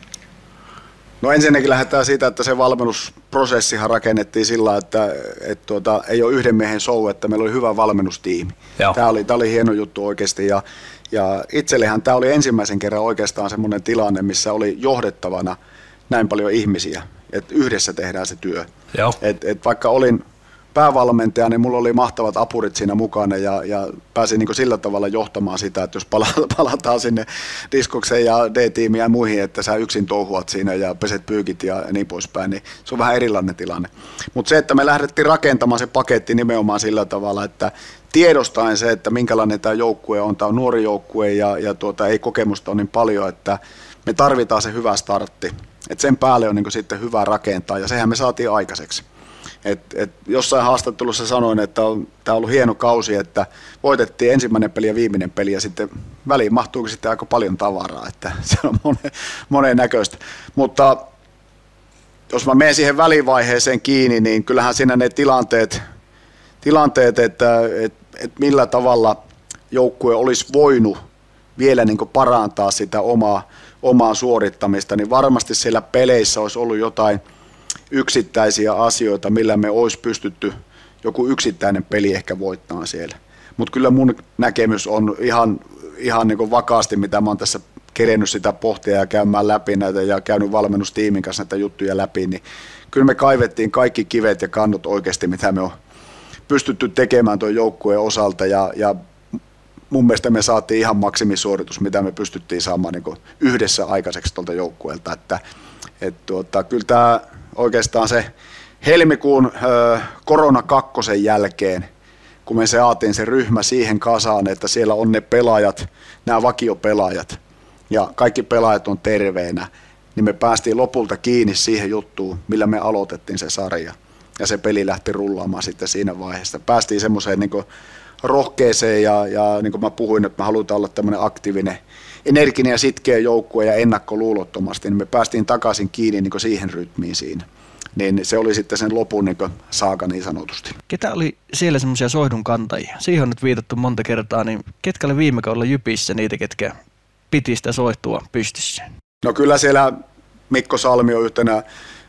No ensinnäkin lähdetään siitä, että se valmennusprosessihan rakennettiin sillä, että ei ole yhden miehen show, että meillä oli hyvä valmennustiimi. Tämä oli hieno juttu oikeasti ja itsellehän tämä oli ensimmäisen kerran oikeastaan semmoinen tilanne, missä oli johdettavana näin paljon ihmisiä, että yhdessä tehdään se työ. Et vaikka olin päävalmentaja, niin mulla oli mahtavat apurit siinä mukana ja pääsin niin kuin sillä tavalla johtamaan sitä, että jos palataan sinne diskokseen ja D-tiimiin ja muihin, että sä yksin touhuat siinä ja peset pyykit ja niin poispäin, niin se on vähän erilainen tilanne. Mutta se, että me lähdettiin rakentamaan se paketti nimenomaan sillä tavalla, että tiedostaen se, että minkälainen tämä joukkue on, tämä on nuori joukkue ja ei kokemusta ole niin paljon, että me tarvitaan se hyvä startti. Että sen päälle on niin kuin sitten hyvä rakentaa ja sehän me saatiin aikaiseksi. Jossain haastattelussa sanoin, että tämä on ollut hieno kausi, että voitettiin ensimmäinen peli ja viimeinen peli ja sitten väliin mahtuukin sitten aika paljon tavaraa, että se on moneen näköistä. Mutta jos mä menen siihen välivaiheeseen kiinni, niin kyllähän siinä ne tilanteet että millä tavalla joukkue olisi voinut vielä niin kuin parantaa sitä omaa suorittamista, niin varmasti siellä peleissä olisi ollut jotain yksittäisiä asioita, millä me olisi pystytty joku yksittäinen peli ehkä voittaa siellä. Mutta kyllä mun näkemys on ihan niin kuin vakaasti, mitä mä oon tässä kerennyt sitä pohtia ja käymään läpi näitä ja käynyt valmennustiimin kanssa näitä juttuja läpi, niin kyllä me kaivettiin kaikki kivet ja kannot oikeasti, mitä me on pystytty tekemään tuon joukkueen osalta ja mun mielestä me saatiin ihan maksimisuoritus, mitä me pystyttiin saamaan niin kuin yhdessä aikaiseksi tuolta joukkueelta, että kyllä tämä oikeastaan se helmikuun korona kakkosen jälkeen, kun me saatiin se ryhmä siihen kasaan, että siellä on ne pelaajat, nämä vakiopelaajat ja kaikki pelaajat on terveenä, niin me päästiin lopulta kiinni siihen juttuun, millä me aloitettiin se sarja. Ja se peli lähti rullaamaan sitten siinä vaiheessa. Päästiin semmoiseen niin kuin rohkeeseen ja niin kuin mä puhuin, että me halutaan olla tämmöinen aktiivinen, energinen ja sitkeä joukkue ja ennakkoluulottomasti, niin me päästiin takaisin kiinni niin kuin siihen rytmiin siinä. Niin se oli sitten sen lopun niin kuin saaka niin sanotusti. Ketä oli siellä semmoisia soihdun kantajia? Siihen on nyt viitattu monta kertaa, niin ketkä oli viime kaudella Jypissä niitä, ketkä piti sitä soihtua pystyssä? No kyllä siellä Mikko Salmio yhtenä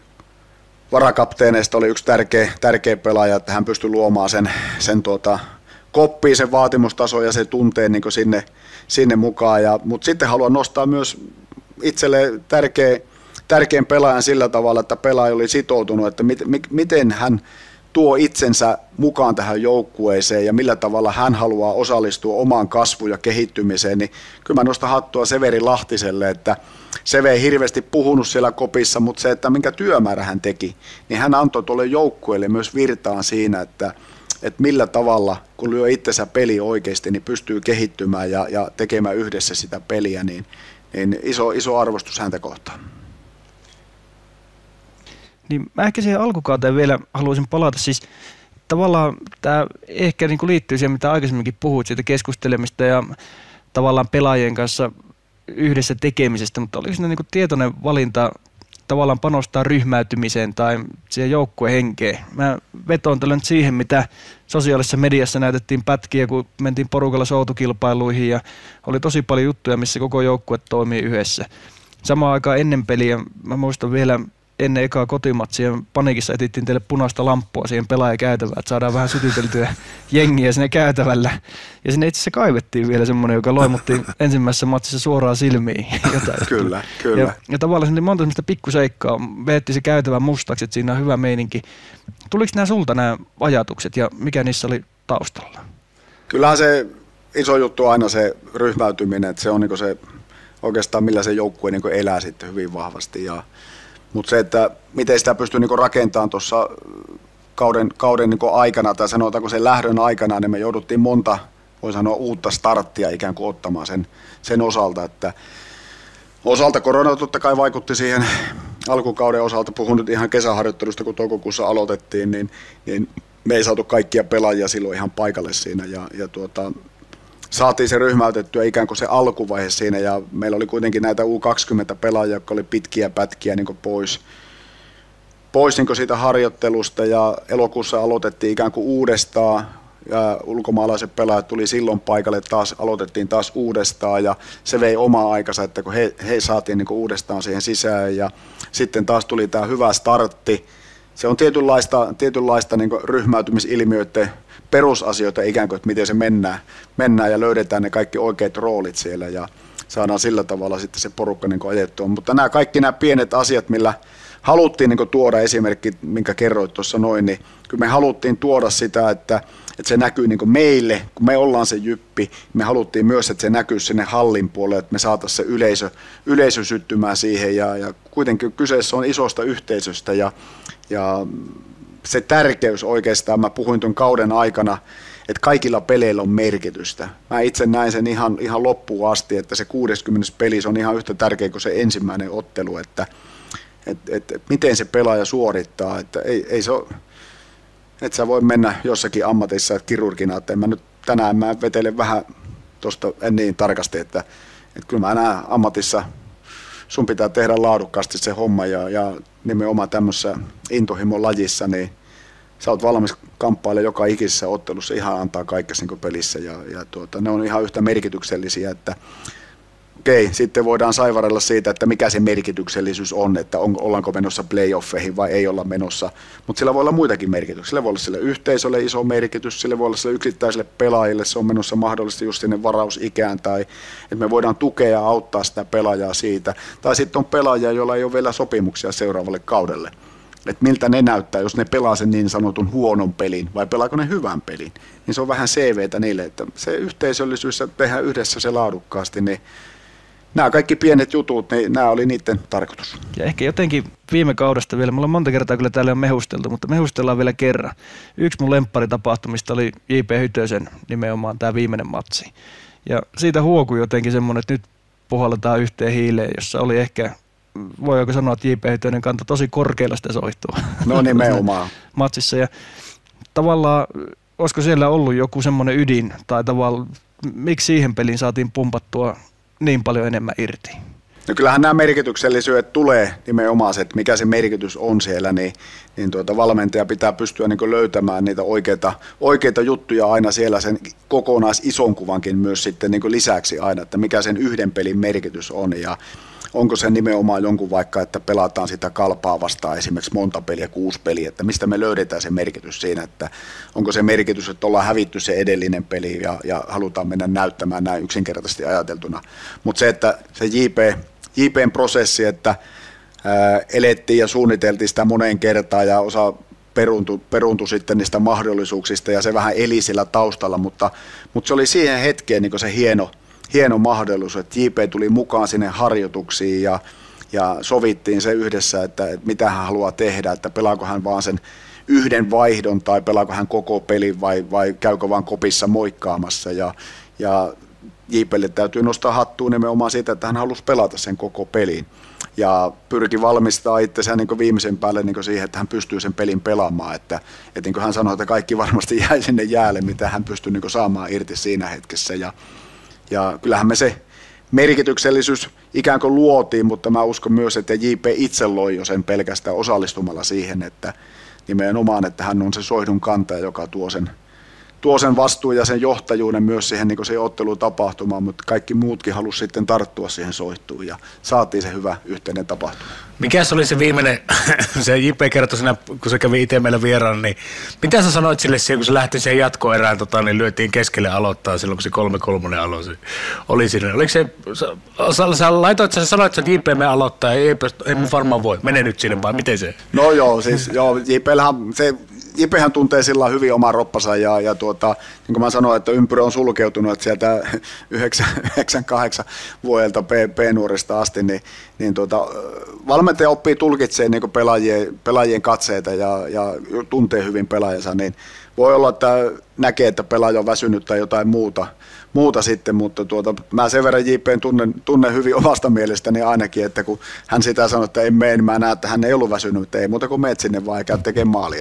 varakapteeneista oli yksi tärkeä pelaaja, että hän pystyi luomaan sen koppiin sen vaatimustason ja se tunteen niin sinne mukaan. Mutta sitten haluan nostaa myös itselle tärkeän pelaajan sillä tavalla, että pelaaja oli sitoutunut, että miten hän tuo itsensä mukaan tähän joukkueeseen ja millä tavalla hän haluaa osallistua omaan kasvuun ja kehittymiseen, niin kyllä mä nostan hattua Severi Lahtiselle, että Seve ei hirveästi puhunut siellä kopissa, mutta se, että minkä työmäärä hän teki, niin hän antoi tuolle joukkueelle myös virtaan siinä, että millä tavalla, kun lyö itsensä peli oikeasti, niin pystyy kehittymään ja tekemään yhdessä sitä peliä, niin iso arvostus häntä kohtaan. Niin mä ehkä siihen alkukauteen vielä haluaisin palata. Siis tavallaan tämä ehkä niin kuin liittyy siihen, mitä aikaisemminkin puhuit, siitä keskustelemista ja tavallaan pelaajien kanssa yhdessä tekemisestä, mutta oliko siinä niin kuin tietoinen valinta tavallaan panostaa ryhmäytymiseen tai siihen joukkuehenkeen? Mä vetoon tällä nyt siihen, mitä sosiaalisessa mediassa näytettiin pätkiä, kun mentiin porukalla soutukilpailuihin ja oli tosi paljon juttuja, missä koko joukkue toimii yhdessä. Samaan aikaan ennen peliä, mä muistan vielä ennen ekaa kotimatsia paniikissa etittiin teille punaista lamppua siihen pelaajakäytävään, että saadaan vähän sytyteltyä jengiä sinne käytävällä. Ja sinne itse asiassa kaivettiin vielä semmoinen, joka loimutti ensimmäisessä matsissa suoraan silmiin. Jotain. Kyllä. Ja tavallaan se oli monta semmoista pikkuseikkaa. Veetti se käytävän mustaksi, että siinä on hyvä meininki. Tuliko nämä ajatukset ja mikä niissä oli taustalla? Kyllähän se iso juttu on aina se ryhmäytyminen, että se on niinku se oikeastaan millä se joukkue niinku elää sitten hyvin vahvasti. Mutta se, että miten sitä pystyy niinku rakentamaan tuossa kauden niinku aikana, tai sanotaanko sen lähdön aikana, niin me jouduttiin monta, voi sanoa, uutta starttia ikään kuin ottamaan sen osalta. Että osalta korona totta kai vaikutti siihen alkukauden osalta, puhun nyt ihan kesäharjoittelusta, kun toukokuussa aloitettiin, niin me ei saatu kaikkia pelaajia silloin ihan paikalle siinä. Saatiin se ryhmäytettyä ikään kuin se alkuvaihe siinä ja meillä oli kuitenkin näitä U20-pelaajia, jotka oli pitkiä pätkiä niin kuin pois niin kuin siitä harjoittelusta ja elokuussa aloitettiin ikään kuin uudestaan ja ulkomaalaiset pelaajat tuli silloin paikalle, aloitettiin taas uudestaan ja se vei omaa aikansa, että kun he saatiin niin kuin uudestaan siihen sisään ja sitten taas tuli tämä hyvä startti. Se on tietynlaista niin kuin ryhmäytymisilmiöiden perusasioita ikään kuin, että miten se mennään ja löydetään ne kaikki oikeat roolit siellä ja saadaan sillä tavalla sitten se porukka niin kuin ajettua. Mutta kaikki nämä pienet asiat, millä haluttiin niin kuin tuoda esimerkki, minkä kerroit tuossa noin, niin kyllä me haluttiin tuoda sitä, että se näkyy niin kuin meille, kun me ollaan se Jyppi, me haluttiin myös, että se näkyy sinne hallin puolelle, että me saataisiin se yleisö syttymään siihen ja kuitenkin kyseessä on isosta yhteisöstä ja se tärkeys oikeastaan, mä puhuin tuon kauden aikana, että kaikilla peleillä on merkitystä. Mä itse näin sen ihan loppuun asti, että se 60. peli on ihan yhtä tärkeä kuin se ensimmäinen ottelu, että että miten se pelaaja suorittaa, että ei se ole, että sä voi mennä jossakin ammatissa että kirurgina, että tänään mä vetelen vähän tuosta niin tarkasti, että kyllä mä näen ammatissa, sun pitää tehdä laadukkaasti se homma ja nimenomaan tämmöisessä intohimon lajissa, niin sä oot valmis kamppailemaan joka ikisessä ottelussa, ihan antaa kaikkea niin pelissä ja ne on ihan yhtä merkityksellisiä, että okei, sitten voidaan saivarella siitä, että mikä se merkityksellisyys on, että ollaanko menossa playoffeihin vai ei olla menossa, mutta sillä voi olla muitakin merkityksiä. Sillä voi olla sille yhteisölle iso merkitys, sillä voi olla sille yksittäiselle pelaajille, se on menossa mahdollisesti just sinne varausikään, tai että me voidaan tukea ja auttaa sitä pelaajaa siitä, tai sitten on pelaajia, joilla ei ole vielä sopimuksia seuraavalle kaudelle. Että miltä ne näyttää, jos ne pelaa sen niin sanotun huonon pelin vai pelaako ne hyvän pelin, niin se on vähän CVtä niille, että se yhteisöllisyys, että tehdään yhdessä se laadukkaasti, niin nämä kaikki pienet jutut, niin nämä oli niiden tarkoitus. Ja ehkä jotenkin viime kaudesta vielä, mulla on monta kertaa kyllä täällä on mehusteltu, mutta mehustellaan vielä kerran. Yksi mun lempparitapahtumista oli J.P. Hytösen nimenomaan tämä viimeinen matsi. Ja siitä huokui jotenkin semmoinen, että nyt puhalletaan yhteen hiileen, jossa oli ehkä, voiko sanoa, että J.P. Hytönen kantoi tosi korkealla sitä soihtua. No nimenomaan. Matsissa ja tavallaan, olisiko siellä ollut joku semmoinen ydin tai tavallaan, miksi siihen peliin saatiin pumpattua niin paljon enemmän irti? No kyllähän nämä merkityksellisyydet tulee nimenomaan se, että mikä se merkitys on siellä, niin valmentaja pitää pystyä niin löytämään niitä oikeita juttuja aina siellä sen ison kuvankin myös sitten niin lisäksi aina, että mikä sen yhden pelin merkitys on ja onko se nimenomaan jonkun vaikka, että pelataan sitä Kalpaa vastaan esimerkiksi monta peliä, 6 peliä, että mistä me löydetään se merkitys siinä, että onko se merkitys, että ollaan hävitty se edellinen peli ja halutaan mennä näyttämään näin yksinkertaisesti ajateltuna. Mutta se, että se JP:n prosessi, että elettiin ja suunniteltiin sitä moneen kertaan ja osa peruuntui sitten niistä mahdollisuuksista ja se vähän eli sillä taustalla, mutta se oli siihen hetkeen niin se hieno mahdollisuus, että JP tuli mukaan sinne harjoituksiin ja sovittiin se yhdessä, että mitä hän haluaa tehdä, että pelaako hän vaan sen yhden vaihdon tai pelaako hän koko pelin vai käykö vaan kopissa moikkaamassa ja JPlle täytyy nostaa hattua nimenomaan siitä, että hän halusi pelata sen koko pelin ja pyrki valmistaa itseään niin viimeisen päälle niin siihen, että hän pystyy sen pelin pelaamaan, että niin kuin hän sanoi, että kaikki varmasti jäi sinne jäälle, mitä hän pystyi niin saamaan irti siinä hetkessä ja kyllähän me se merkityksellisyys ikään kuin luotiin, mutta mä uskon myös, että JP itse loi jo sen pelkästään osallistumalla siihen, että nimenomaan, että hän on se soihdun kantaja, joka tuo sen vastuun ja sen johtajuuden myös siihen, niin siihen ottelutapahtumaan, mutta kaikki muutkin halusi sitten tarttua siihen soihtuun ja saatiin se hyvä yhteinen tapahtuma. Mikäs oli se viimeinen, se JP kertoi siinä, kun se kävi itse meillä vieraana, niin mitä sä sanoit sille siihen, kun se lähti siihen jatkoerään, niin lyötiin keskelle aloittaa silloin, kun se 3-3 oli siinä. Oliko se, sä laitoit, sä sanoit, että JP me aloittaa, ei me varmaan voi, mene nyt sinne vai miten se? No joo, siis JPhän tuntee sillä hyvin oman roppansa ja niin kuin mä sanoin, että ympyrä on sulkeutunut, että sieltä 98 vuodelta P-nuorista asti, niin valmentaja oppii tulkitsemaan niin pelaajien katseita ja tuntee hyvin pelaajansa, niin voi olla, että näkee, että pelaaja on väsynyt tai jotain muuta sitten, mutta mä sen verran JP:n tunnen hyvin omasta mielestäni ainakin, että kun hän sitä sanoi, että en mene, niin mä näen, että hän ei ollut väsynyt, ei muuta kuin meet sinne vaan ja käy tekemään maali.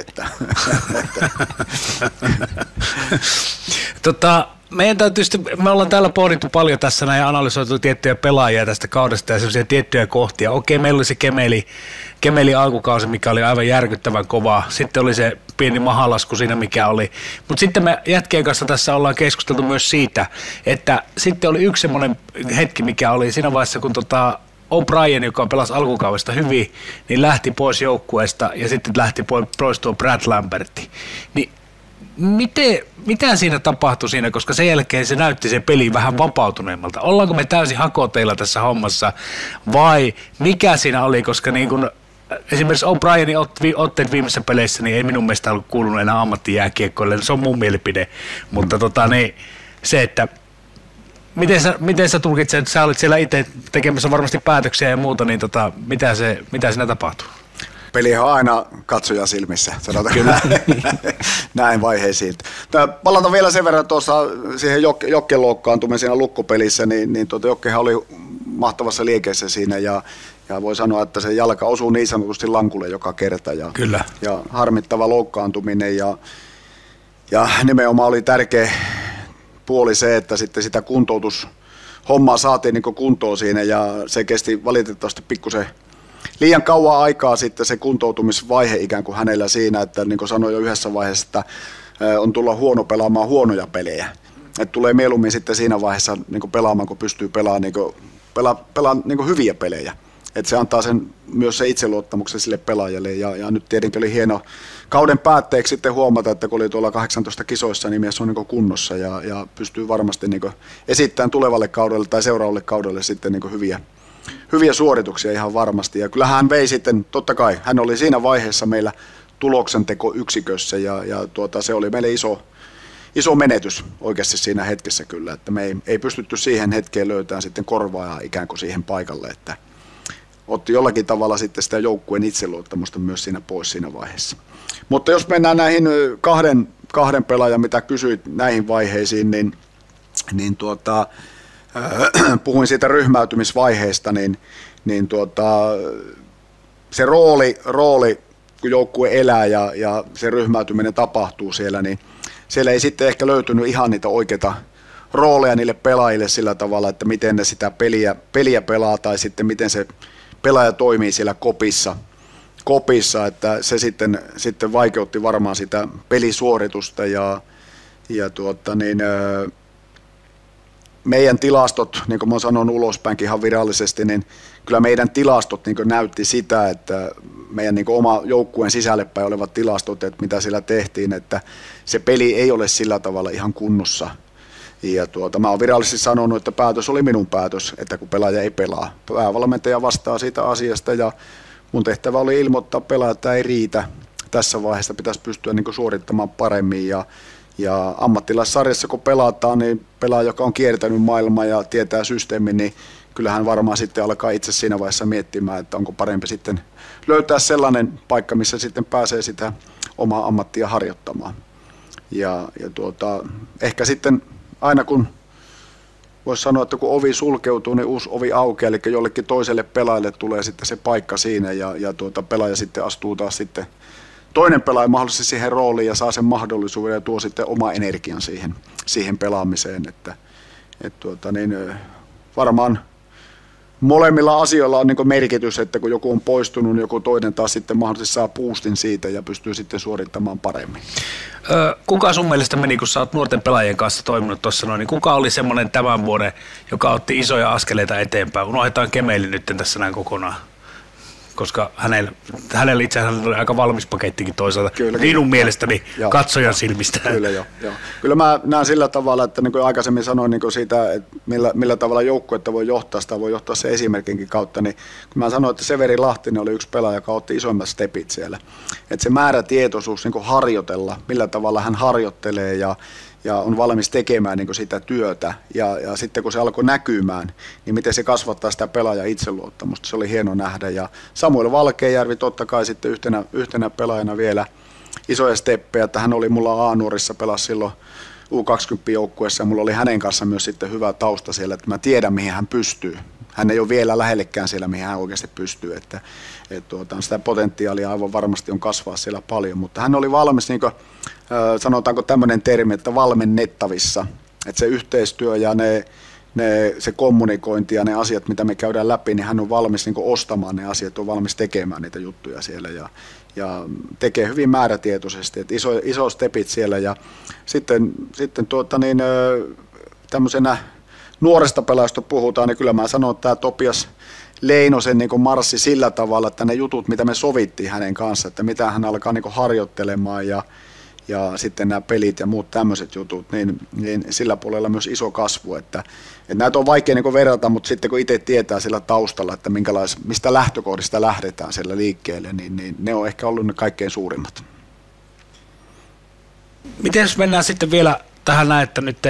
Meidän täytyy me ollaan täällä pohdittu paljon tässä näin ja analysoitu tiettyjä pelaajia tästä kaudesta ja sellaisia tiettyjä kohtia. Okei, meillä oli se Kemeli alkukausi, mikä oli aivan järkyttävän kova. Sitten oli se pieni mahalasku siinä, mikä oli. Mutta sitten me jätkien kanssa tässä ollaan keskusteltu myös siitä, että sitten oli yksi semmoinen hetki, mikä oli siinä vaiheessa, kun O'Brien, joka pelasi alkukaudesta hyvin, niin lähti pois joukkueesta ja sitten lähti pois tuo Brad Lambertti. Niin mitä siinä tapahtui siinä, koska sen jälkeen se näytti se peli vähän vapautuneemmalta. Ollaanko me täysin hakoteilla tässä hommassa vai mikä siinä oli, koska niin kun esimerkiksi O'Brienin otteet viimeisissä peleissä niin ei minun mielestä ollut kuulunut enää ammattijääkiekkoille, se on mun mielipide, mutta se, että miten sä tulkitset, että sä olit siellä itse tekemässä varmasti päätöksiä ja muuta, niin mitä siinä tapahtuu? Pelihän on aina katsoja silmissä, sanotaan kyllä näin vaiheisiin. Palataan vielä sen verran tuossa siihen Jokken loukkaantumisen siinä lukkopelissä, niin Jokkehan oli mahtavassa liikeessä siinä ja voi sanoa, että se jalka osuu niin sanotusti lankulle joka kerta. Kyllä. Ja harmittava loukkaantuminen ja nimenomaan oli tärkeä puoli se, että sitten sitä kuntoutushommaa saatiin niin kuntoon siinä ja se kesti valitettavasti pikkusen liian kauan aikaa sitten se kuntoutumisvaihe ikään kuin hänellä siinä, että niin kuin sanoin jo yhdessä vaiheessa, että on tulla huono pelaamaan huonoja pelejä. Että tulee mieluummin sitten siinä vaiheessa niin pelaamaan, kun pystyy pelaamaan niin hyviä pelejä. Että se antaa myös se itseluottamuksen sille pelaajalle ja nyt tietenkin oli hieno kauden päätteeksi sitten huomata, että kun oli tuolla 18 kisoissa, niin mies on niin kunnossa ja pystyy varmasti niin esittämään tulevalle kaudelle tai seuraavalle kaudelle sitten niin hyviä suorituksia ihan varmasti. Ja kyllähän hän vei sitten, totta kai, hän oli siinä vaiheessa meillä tuloksentekoyksikössä ja se oli meille iso menetys oikeasti siinä hetkessä kyllä, että me ei pystytty siihen hetkeen löytämään sitten korvaajaa ikään kuin siihen paikalle, että otti jollakin tavalla sitten sitä joukkueen itseluottamusta myös siinä pois siinä vaiheessa. Mutta jos mennään näihin kahden pelaajan, mitä kysyit näihin vaiheisiin, niin puhuin siitä ryhmäytymisvaiheesta, niin se rooli, kun joukkue elää ja se ryhmäytyminen tapahtuu siellä, niin siellä ei sitten ehkä löytynyt ihan niitä oikeita rooleja niille pelaajille sillä tavalla, että miten ne sitä peliä pelaa tai sitten miten se pelaaja toimii siellä kopissa, että se sitten vaikeutti varmaan sitä pelisuoritusta ja meidän tilastot, niin kuin mä sanon ulospäinkin ihan virallisesti, niin kyllä meidän tilastot niin näytti sitä, että meidän niin oma joukkueen sisälle päin olevat tilastot, että mitä siellä tehtiin, että se peli ei ole sillä tavalla ihan kunnossa. Ja mä oon virallisesti sanonut, että päätös oli minun päätös, että kun pelaaja ei pelaa. Päävalmentaja vastaa siitä asiasta ja mun tehtävä oli ilmoittaa pelaaja, että ei riitä. Tässä vaiheessa pitäisi pystyä niin suorittamaan paremmin ja ammattilaissarjassa kun pelataan, niin pelaaja, joka on kiertänyt maailmaa ja tietää systeemin, niin kyllähän varmaan sitten alkaa itse siinä vaiheessa miettimään, että onko parempi sitten löytää sellainen paikka, missä sitten pääsee sitä omaa ammattia harjoittamaan. Ja ehkä sitten aina kun voisi sanoa, että kun ovi sulkeutuu, niin uusi ovi aukeaa, eli jollekin toiselle pelaajalle tulee sitten se paikka siinä ja pelaaja sitten astuu taas sitten toinen pelaaja mahdollisesti siihen rooliin ja saa sen mahdollisuuden ja tuo sitten oma energian siihen pelaamiseen, että varmaan molemmilla asioilla on niin merkitys, että kun joku on poistunut, niin joku toinen taas sitten mahdollisesti saa boostin siitä ja pystyy sitten suorittamaan paremmin. Kuka sun mielestä meni, kun sä oot nuorten pelaajien kanssa toiminut tuossa niin kuka oli semmoinen tämän vuoden, joka otti isoja askeleita eteenpäin? Unohdetaan Kemeli nyt tässä näin kokonaan, koska hänellä itse asiassa oli aika valmis pakettikin toisaalta. Kyllä, minun mielestäni katsojan silmistä. Kyllä joo. Kyllä mä näen sillä tavalla, että niin kuin aikaisemmin sanoin niin kuin siitä, että millä tavalla joukkuetta voi johtaa, sitä voi johtaa se esimerkinkin kautta, niin kun mä sanoin, että Severi Lahtinen oli yksi pelaaja, joka otti isoimmat stepit siellä. Että se määrätietoisuus niin kuin harjoitella, millä tavalla hän harjoittelee ja on valmis tekemään niin kuin sitä työtä ja sitten kun se alkoi näkymään, niin miten se kasvattaa sitä pelaajan itseluottamusta, se oli hieno nähdä ja Samuel Valkeajärvi totta kai sitten yhtenä pelaajana vielä isoja steppejä, että hän oli mulla A-nuorissa, pelasi silloin U20-joukkueessa ja mulla oli hänen kanssa myös sitten hyvä tausta siellä, että mä tiedän mihin hän pystyy. Hän ei ole vielä lähellekään siellä, mihin hän oikeasti pystyy, että sitä potentiaalia aivan varmasti on kasvaa siellä paljon, mutta hän oli valmis, niin kuin, sanotaanko tämmöinen termi, että valmennettavissa, että se yhteistyö ja se kommunikointi ja ne asiat, mitä me käydään läpi, niin hän on valmis niin kuin ostamaan ne asiat, on valmis tekemään niitä juttuja siellä ja tekee hyvin määrätietoisesti, että iso stepit siellä ja sitten tämmöisenä nuoresta pelaajasta puhutaan, niin kyllä mä sanon, että tämä Topias Leinosen niin marssi sillä tavalla, että ne jutut, mitä me sovittiin hänen kanssa, että mitä hän alkaa niin harjoittelemaan ja sitten nämä pelit ja muut tämmöiset jutut, niin sillä puolella myös iso kasvu. Että näitä on vaikea niin verrata, mutta sitten kun itse tietää sillä taustalla, että mistä lähtökohdista lähdetään siellä liikkeelle, niin ne on ehkä ollut ne kaikkein suurimmat. Miten jos mennään sitten vielä tähän näin, että nyt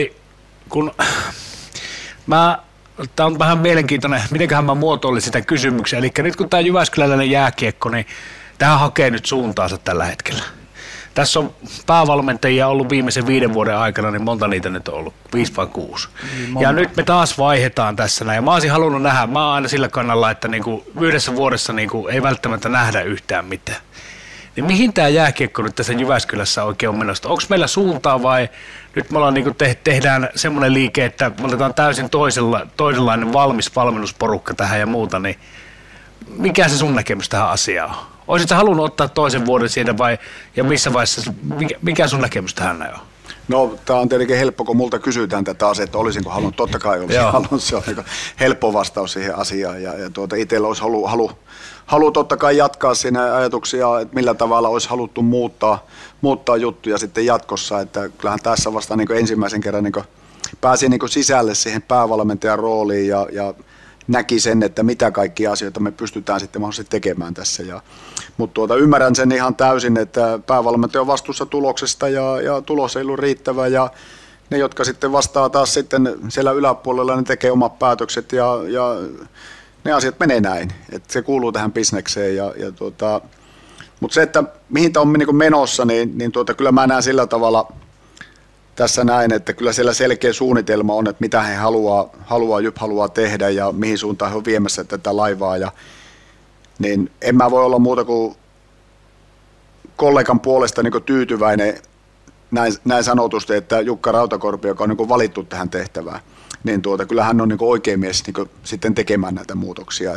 tämä on vähän mielenkiintoinen, mitenköhän mä muotoilin sitä kysymyksiä. Eli nyt kun tämä jyväskyläläinen jääkiekko, niin tähän hakee nyt suuntaansa tällä hetkellä. Tässä on päävalmentajia ollut viimeisen 5 vuoden aikana, niin monta niitä nyt on ollut? 5 vai 6. Ja nyt me taas vaihdetaan tässä näin. Mä olisin halunnut nähdä, mä oon aina sillä kannalla, että niinku 1 vuodessa niinku ei välttämättä nähdä yhtään mitään. Niin mihin tämä jääkiekko nyt tässä Jyväskylässä oikein on menossa? Onko meillä suuntaa vai nyt me ollaan niinku tehdään semmoinen liike, että me otetaan täysin toisenlainen valmis valmennusporukka tähän ja muuta, niin mikä se sun näkemys tähän asiaan on? Olisitko halunnut ottaa toisen vuoden siitä vai ja missä vaiheessa, mikä sun näkemys tähän on? No, tämä on tietenkin helppo, kun multa kysytään tätä asiaa, että olisinko halunnut. Totta kai olisin halunnut, se on helppo vastaus siihen asiaan. Ja itsellä olisi halu totta kai jatkaa siinä ajatuksia, että millä tavalla olisi haluttu muuttaa juttuja sitten jatkossa. Että kyllähän tässä vasta niin ensimmäisen kerran niin pääsin niin sisälle siihen päävalmentajan rooliin ja näki sen, että mitä kaikkia asioita me pystytään sitten mahdollisesti tekemään tässä. Mutta ymmärrän sen ihan täysin, että päävalmentaja on vastuussa tuloksesta ja tulos ei ollut riittävä ja ne, jotka sitten vastaa taas sitten siellä yläpuolella, ne tekee omat päätökset ja ne asiat menee näin. Että se kuuluu tähän bisnekseen. Mutta se, että mihin tämä on niin menossa, niin kyllä mä näen sillä tavalla tässä näin, että kyllä siellä selkeä suunnitelma on, että mitä he haluaa tehdä ja mihin suuntaan he on viemässä tätä laivaa. Niin en mä voi olla muuta kuin kollegan puolesta niin tyytyväinen näin sanotusti, että Jukka Rautakorpi, joka on niin valittu tähän tehtävään, niin kyllä hän on niin oikea mies niin sitten tekemään näitä muutoksia.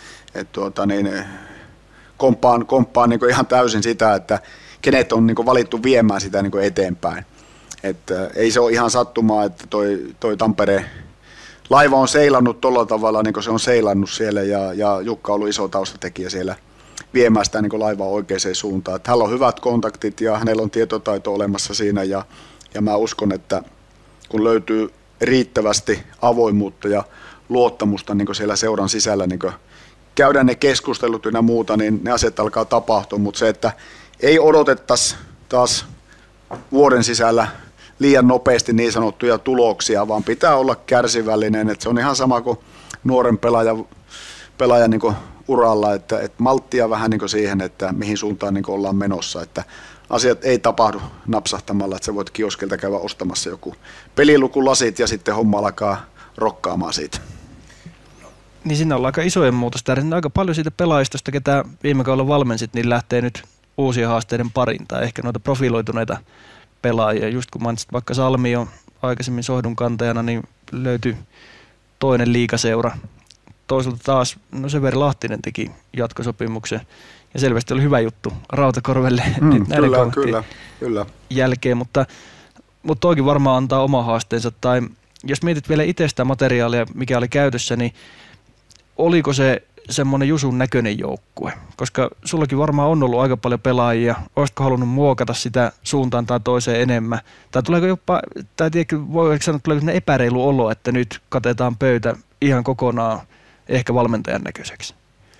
Komppaan niin ihan täysin sitä, että kenet on niin valittu viemään sitä niin eteenpäin. Että ei se ole ihan sattumaa, että toi Tampereen laiva on seilannut tuolla tavalla, niin kuin se on seilannut siellä, ja Jukka on ollut iso taustatekijä siellä viemään sitä niin laivaa oikeaan suuntaan. Että hänellä on hyvät kontaktit ja hänellä on tietotaito olemassa siinä, ja mä uskon, että kun löytyy riittävästi avoimuutta ja luottamusta niin siellä seuran sisällä, niin käydään ne keskustelut ja muuta, niin ne asiat alkaa tapahtua, mutta se, että ei odotettaisi taas vuoden sisällä liian nopeasti niin sanottuja tuloksia, vaan pitää olla kärsivällinen, että se on ihan sama kuin nuoren pelaajan niin kuin uralla, että malttia vähän niin kuin siihen, että mihin suuntaan niin kuin ollaan menossa, että asiat ei tapahdu napsahtamalla, että sä voit kioskilta käydä ostamassa joku pelilukulasit ja sitten homma alkaa rokkaamaan siitä. Niin siinä on aika isojen muutosta. Aika paljon siitä pelaajistosta, ketä viime kaudella valmensit, niin lähtee nyt uusien haasteiden parin tai ehkä noita profiloituneita pelaajia. Just kun mainitsit vaikka Salmio aikaisemmin Sohdun kantajana, niin löytyi toinen liigaseura. Toisaalta taas Severi Lahtinen teki jatkosopimuksen ja selvästi oli hyvä juttu Rautakorvelle kyllä. jälkeen, mutta toikin varmaan antaa oma haasteensa. Tai jos mietit vielä itse sitä materiaalia, mikä oli käytössä, niin oliko se semmoinen Jusun näköinen joukkue? Koska sullakin varmaan on ollut aika paljon pelaajia. Olisitko halunnut muokata sitä suuntaan tai toiseen enemmän? Tai tuleeko jopa, tai tiedätkö, voiko sanoa, että tuleeko sellainen epäreilu olo, että nyt katetaan pöytä ihan kokonaan ehkä valmentajan näköiseksi?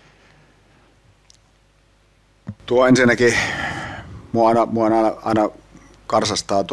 Tuo ensinnäkin mua aina karsastaa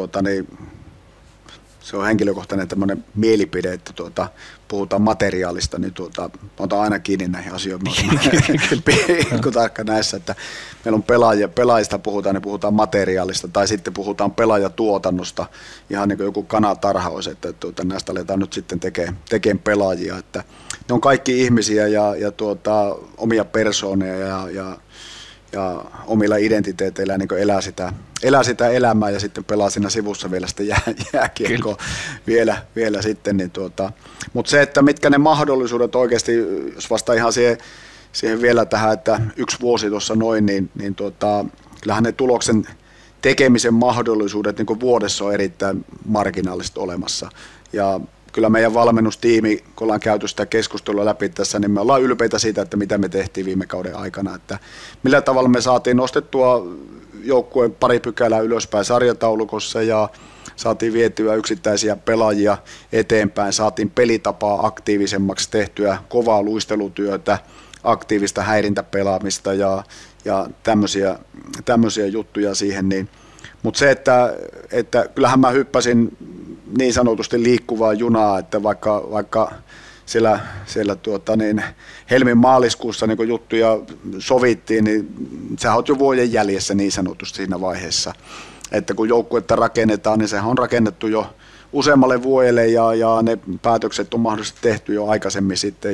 se on henkilökohtainen tämmöinen mielipide, että puhutaan materiaalista, niin otan aina kiinni näihin asioihin, kun tarkka näissä, että meillä on pelaajista puhutaan, niin puhutaan materiaalista, tai sitten puhutaan pelaajatuotannosta, ihan niin kuin joku kanatarhaus, että näistä aletaan nyt sitten tekemään pelaajia, että ne on kaikki ihmisiä ja omia persooneja ja omilla identiteeteillä niin elää sitä elämää ja sitten pelaa siinä sivussa vielä sitä jääkiekkoa vielä sitten. Niin mutta se, että mitkä ne mahdollisuudet oikeasti, jos vastaa ihan siihen vielä tähän, että 1 vuosi tuossa noin, niin kyllähän ne tuloksen tekemisen mahdollisuudet niin vuodessa on erittäin marginaalisesti olemassa. Ja kyllä meidän valmennustiimi, kun ollaan käyty sitä keskustelua läpi tässä, niin me ollaan ylpeitä siitä, että mitä me tehtiin viime kauden aikana. Että millä tavalla me saatiin nostettua joukkueen 2 pykälää ylöspäin sarjataulukossa ja saatiin vietyä yksittäisiä pelaajia eteenpäin, saatiin pelitapaa aktiivisemmaksi, tehtyä kovaa luistelutyötä, aktiivista häirintäpelaamista ja tämmöisiä juttuja siihen. Mutta se, että kyllähän mä hyppäsin niin sanotusti liikkuvaa junaa, että vaikka siellä helmin maaliskuussa niin juttuja sovittiin, niin sä oot jo vuoden jäljessä niin sanotusti siinä vaiheessa, että kun joukkuetta rakennetaan, niin sehän on rakennettu jo useammalle vuodelle ja ne päätökset on mahdollisesti tehty jo aikaisemmin sitten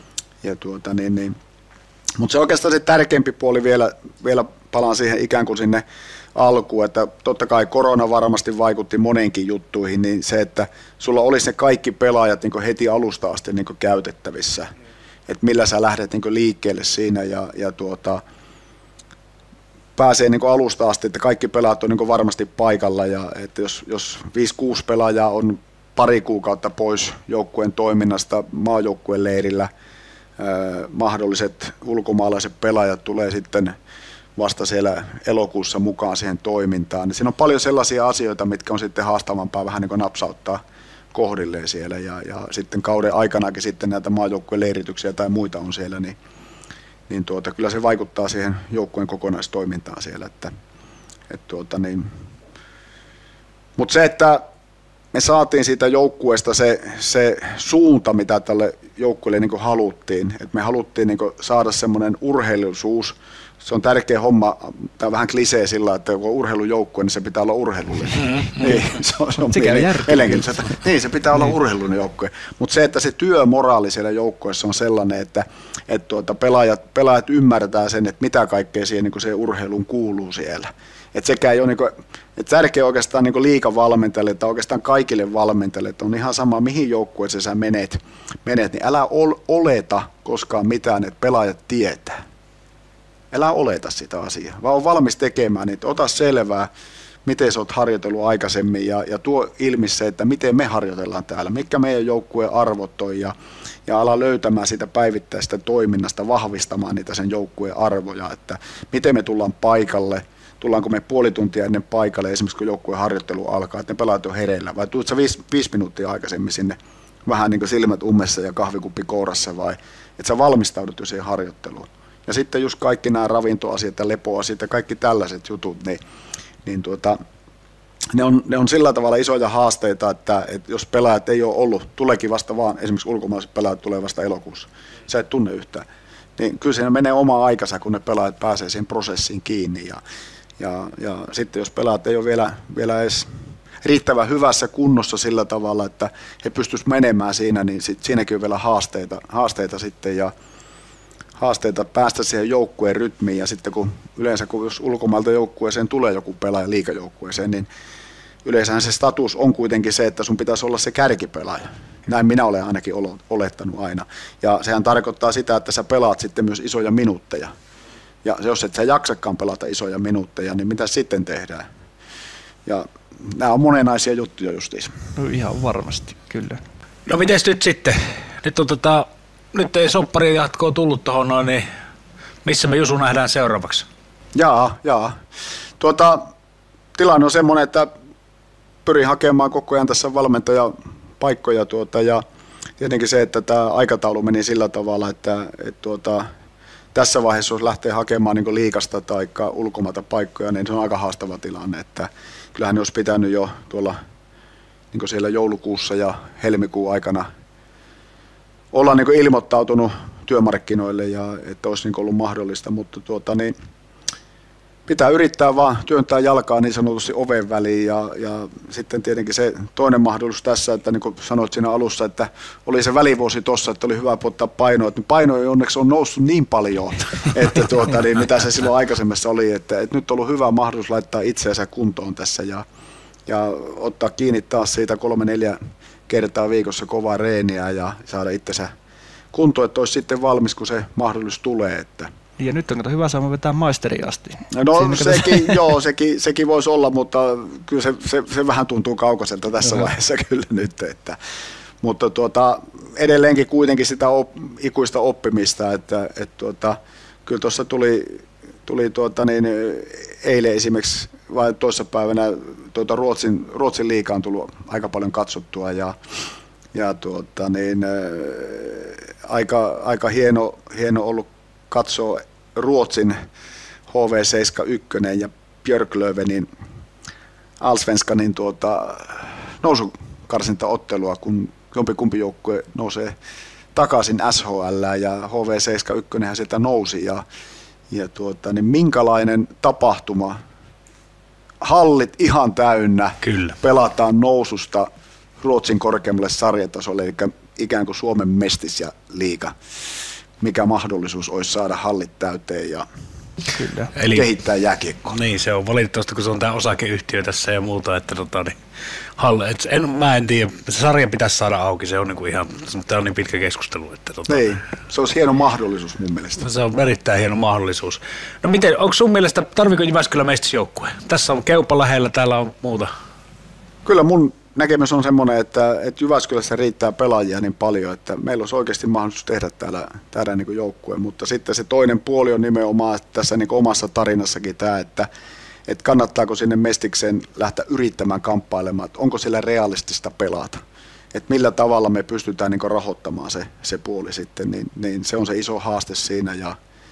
mutta se oikeastaan se tärkeämpi puoli vielä palaan siihen ikään kuin sinne alkuun, että totta kai korona varmasti vaikutti monenkin juttuihin, niin se, että sulla olisi ne kaikki pelaajat niin heti alusta asti niin käytettävissä, että millä sä lähdet niin liikkeelle siinä ja pääsee niin alusta asti, että kaikki pelaajat on niin varmasti paikalla ja että jos 5-6 pelaajaa on pari kuukautta pois joukkueen toiminnasta maajoukkueen leirillä, mahdolliset ulkomaalaiset pelaajat tulee sitten vasta siellä elokuussa mukaan siihen toimintaan. Siinä on paljon sellaisia asioita, mitkä on sitten haastavampaa vähän niin kuin napsauttaa kohdilleen siellä ja sitten kauden aikanakin sitten näitä maajoukkueen leirityksiä tai muita on siellä, niin kyllä se vaikuttaa siihen joukkueen kokonaistoimintaan siellä. Mutta se, että me saatiin siitä joukkueesta se suunta, mitä tälle joukkueelle niin haluttiin. Et me haluttiin niin saada semmoinen urheilullisuus. Se on tärkeä homma, tämä on vähän klisee sillä, että kun on urheilujoukkue, niin se pitää olla urheilullinen. Niin, se on mielenkiintoista. Niin, se pitää olla urheilullinen joukkue. Mutta se, että se työmoraali siellä joukkueessa on sellainen, että pelaajat ymmärtää sen, että mitä kaikkea siihen niin se urheiluun kuuluu siellä. Että sekä ei ole että tärkeä oikeastaan niin liigavalmentajalle tai oikeastaan kaikille valmentajille, että on ihan sama mihin joukkueeseen sä menet, niin älä oleta koskaan mitään, että pelaajat tietää. Älä oleta sitä asiaa, vaan on valmis tekemään niitä. Ota selvää, miten sä oot harjoitellut aikaisemmin ja tuo ilmi se, että miten me harjoitellaan täällä, mitkä meidän joukkueen arvot on ja ala löytämään sitä päivittäistä toiminnasta, vahvistamaan niitä sen joukkueen arvoja, että miten me tullaan paikalle, tullaanko me puoli tuntia ennen paikalle, esimerkiksi kun joukkueen harjoittelu alkaa, että ne pelaat on hereillä, vai tulet sä 5 minuuttia aikaisemmin sinne vähän niin kuin silmät ummessa ja kahvikuppi kourassa, vai että sä valmistaudut jo siihen harjoitteluun. Ja sitten just kaikki nämä ravintoasiat ja lepoasiat ja kaikki tällaiset jutut, ne on sillä tavalla isoja haasteita, että jos pelaajat ei ole ollut, tuleekin vasta vaan, esimerkiksi ulkomaalaiset pelaajat tulee vasta elokuussa, sä et tunne yhtään, niin kyllä siinä menee oma aikansa, kun ne pelaajat pääsee siihen prosessiin kiinni. Ja sitten jos pelaajat ei ole vielä edes riittävän hyvässä kunnossa sillä tavalla, että he pystyisivät menemään siinä, niin siinäkin on vielä haasteita sitten ja haasteita päästä siihen joukkueen rytmiin ja sitten kun jos ulkomailta joukkueeseen tulee joku pelaaja liigajoukkueeseen, niin yleensähän se status on kuitenkin se, että sun pitäisi olla se kärkipelaaja. Näin minä olen ainakin olettanut aina. Ja sehän tarkoittaa sitä, että sä pelaat sitten myös isoja minuutteja. Ja jos et sä jaksakaan pelata isoja minuutteja, niin mitä sitten tehdään? Ja nämä on monenaisia juttuja justiis. No ihan varmasti, kyllä. No mites nyt sitten? Nyt ei sopparin jatkoa tullut tuohon noin, niin missä me Jusu nähdään seuraavaksi? Jaa. Tilanne on semmoinen, että pyrin hakemaan koko ajan tässä valmentajapaikkoja ja tietenkin se, että tämä aikataulu meni sillä tavalla, että tässä vaiheessa jos lähtee hakemaan niin liigasta tai ulkomailta paikkoja, niin se on aika haastava tilanne, että kyllähän ne olisi pitänyt jo tuolla niin siellä joulukuussa ja helmikuun aikana olla niin ilmoittautunut työmarkkinoille ja että olisi niin ollut mahdollista, mutta pitää yrittää vaan työntää jalkaa niin sanotusti oven väliin ja sitten tietenkin se toinen mahdollisuus tässä, että niin kuin sanoit siinä alussa, että oli se välivuosi tossa, että oli hyvä ottaa painoa, että paino ei onneksi on noussut niin paljon, että mitä se silloin aikaisemmassa oli, että nyt on ollut hyvä mahdollisuus laittaa itseänsä kuntoon tässä ja ottaa kiinni taas siitä 3-4 kertaa viikossa kovaa reeniä ja saada itsensä kuntoon, että olisi sitten valmis, kun se mahdollisuus tulee. Ja nyt on hyvä saama vetää maisteriin asti. No sekin voisi olla, mutta kyllä se vähän tuntuu kaukaiselta tässä vaiheessa kyllä nyt. Mutta edelleenkin kuitenkin sitä ikuista oppimista, että kyllä tuossa tuli eilen esimerkiksi vai toissapäivänä Ruotsin liiga on tullut aika paljon katsottua ja aika hieno ollut katsoa Ruotsin HV71 ja Björklövenin Allsvenskanin nousukarsintaottelua, kun jompikumpi joukkue nousee takaisin SHL ja HV71 sieltä nousi niin minkälainen tapahtuma, hallit ihan täynnä, Kyllä. pelataan noususta Ruotsin korkeammalle sarjatasolle, eli ikään kuin Suomen mestis ja liiga. Mikä mahdollisuus olisi saada hallit täyteen ja Kyllä. Eli, kehittää jääkiekkoa. niin, se on valitettavasti, kun se on tämä osakeyhtiö tässä ja muuta, että mä en tiedä, se sarja pitäisi saada auki, se on niinku ihan, tämä on niin pitkä keskustelu, että Niin, se olisi hieno mahdollisuus mun mielestä. se on erittäin hieno mahdollisuus. No miten, onko sun mielestä, tarviiko Jyväskylän mestisjoukkue? Tässä on Keupa lähellä, täällä on muuta. Kyllä mun näkemys on semmoinen, että Jyväskylässä riittää pelaajia niin paljon, että meillä olisi oikeasti mahdollisuus tehdä täällä niin kuin joukkue, mutta sitten se toinen puoli on nimenomaan tässä niin kuin omassa tarinassakin tämä, että kannattaako sinne Mestikseen lähteä yrittämään kamppailemaan, että onko siellä realistista pelata, että millä tavalla me pystytään niin kuin rahoittamaan se puoli sitten, niin se on se iso haaste siinä ja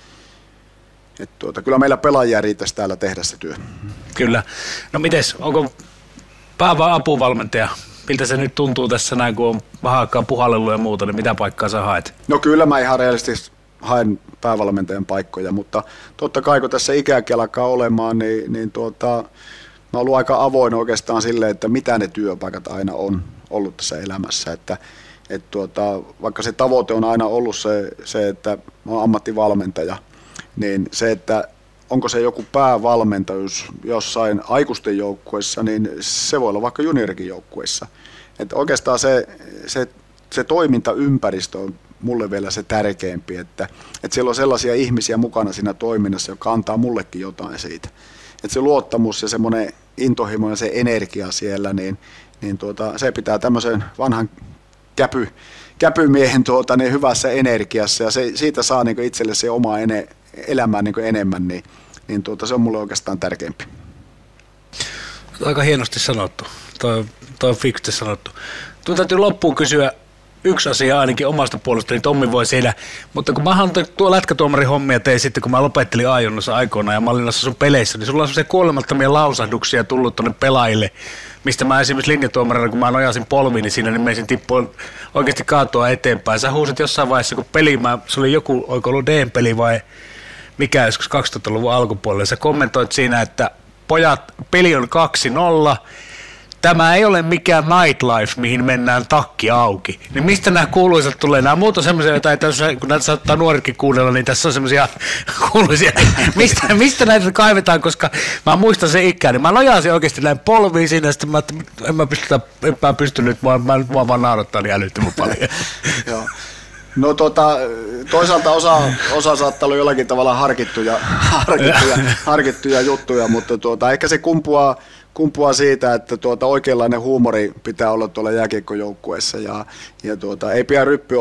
kyllä meillä pelaajia riittäisi täällä tehdä se työ. Kyllä. No mites, onko apuvalmentaja, miltä se nyt tuntuu tässä näin, kun on vähän aikaa puhallellut ja muuta, niin mitä paikkaa sä haet? No kyllä mä ihan realistisesti haen päävalmentajan paikkoja, mutta totta kai kun tässä ikääkin alkaa olemaan, niin mä oon ollut aika avoin oikeastaan silleen, että mitä ne työpaikat aina on ollut tässä elämässä, että vaikka se tavoite on aina ollut se, että mä oon ammattivalmentaja, niin se, että onko se joku päävalmentajuus jossain aikuisten joukkueessa, niin se voi olla vaikka juniorikin joukkueessa. Että oikeastaan se toimintaympäristö on mulle vielä se tärkeämpi, että siellä on sellaisia ihmisiä mukana siinä toiminnassa, jotka antaa mullekin jotain siitä. Että se luottamus ja semmoinen intohimo ja se energia siellä, niin se pitää tämmöisen vanhan käpymiehen niin hyvässä energiassa ja siitä saa niin itselle se oma elämään niin enemmän, niin se on mulle oikeastaan tärkeämpi. Aika hienosti sanottu. Toi on fiksusti sanottu. Täytyy loppuun kysyä yksi asia ainakin omasta puolestani, Tommi voi siinä, mutta kun mä tuo lätkätuomarin hommia tein sitten, kun mä lopettelin A-junnossa aikoinaan ja mä olin noissa sun peleissä, niin sulla on sellaisia kuolemattomia lausahduksia tullut tonne pelaajille, mistä mä esimerkiksi linjatuomarina, kun mä nojasin polviini siinä, niin meisin tippua oikeasti kaatua eteenpäin. Sä huusit jossain vaiheessa, kun se oli joku, oiko ollut D-peli vai mikä joskus 2000-luvun alkupuolella, sä kommentoit siinä, että pojat, peli on 2-0, tämä ei ole mikään nightlife, mihin mennään takki auki. Niin mistä nämä kuuluisat tulee? Nämä muut on semmoisia, joita kun näitä saattaa nuorikin kuunnella, niin tässä on semmoisia kuuluisia. Mistä näitä kaivetaan, koska mä muistan sen ikään, niin mä nojasin oikeasti näin polviin siinä, ja sitten mä en mä pysty nyt, mua vaan naurattaa niin älyttömän paljon. Joo. No toisaalta osa saattaa olla jollakin tavalla harkittuja juttuja, mutta ehkä se kumpuaa siitä, että oikeanlainen huumori pitää olla tuolla jääkiekkojoukkueessa ja ei pidä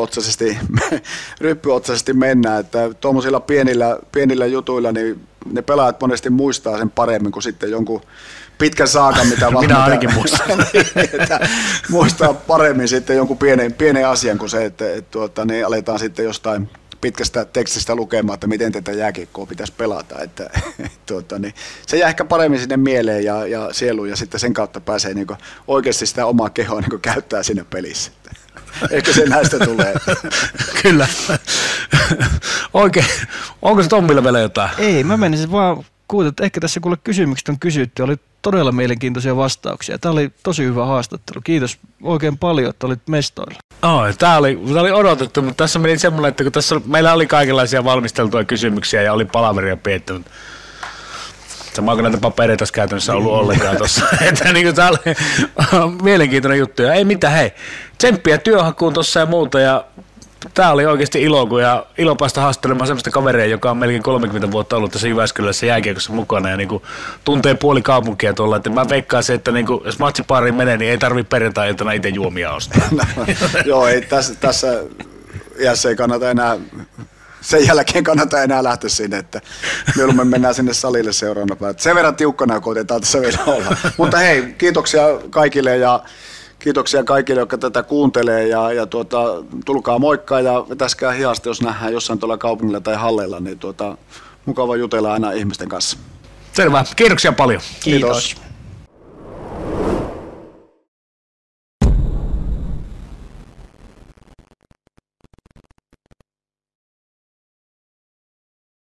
ryppyotsaisesti mennä, että tuommoisilla pienillä jutuilla niin ne pelaajat monesti muistaa sen paremmin kuin sitten jonkun pitkän saakan, mitä minä ainakin muistan. Muistaa paremmin sitten jonkun pienen asian kuin se, että niin aletaan sitten jostain pitkästä tekstistä lukemaan, että miten tätä jääkiekkoa pitäisi pelata. Niin se jää ehkä paremmin sinne mieleen ja sieluun ja sitten sen kautta pääsee niin oikeasti sitä omaa kehoa niin käyttää siinä pelissä. Ehkä se näistä tulee. Kyllä. Oikein. Onko se Tommilla vielä jotain? Ei, mä menisin vaan kuulla, että ehkä tässä kuule kysymykset on kysytty, oli todella mielenkiintoisia vastauksia. Tämä oli tosi hyvä haastattelu. Kiitos oikein paljon, että olit mestoilla. Tämä oli odotettu, mutta tässä meni semmoinen, että kun meillä oli kaikenlaisia valmisteltuja kysymyksiä ja oli palaveria pietty, mutta sama kuin näitä papereita tässä käytännössä ollut ollenkaan tuossa. Tämä oli mielenkiintoinen juttu ja ei mitään, hei, tsemppiä työhakuun tuossa ja muuta ja tämä oli oikeasti ilo päästä haastelemaan sellaista kaveria, joka on melkein 30 vuotta ollut tässä Jyväskylässä jääkiekossa mukana ja tuntee puoli kaupunkia tuolla. Että mä veikkaan se, että jos matsipaariin menee, niin ei tarvitse perjantai-iltana itse juomia ostaa. Joo, ei tässä iässä ei kannata enää, sen jälkeen kannata enää lähteä sinne, että mieluummin mennään sinne salille seuraavana päivänä. Sen verran tiukkana koitetaan tässä vielä olla. Mutta hei, kiitoksia kaikille ja kiitoksia kaikille, jotka tätä kuuntelee ja tulkaa moikkaa ja vetäskää hihasta, jos nähdään jossain tuolla kaupungilla tai halleilla, niin mukava jutella aina ihmisten kanssa. Selvä, kiitoksia paljon. Kiitos.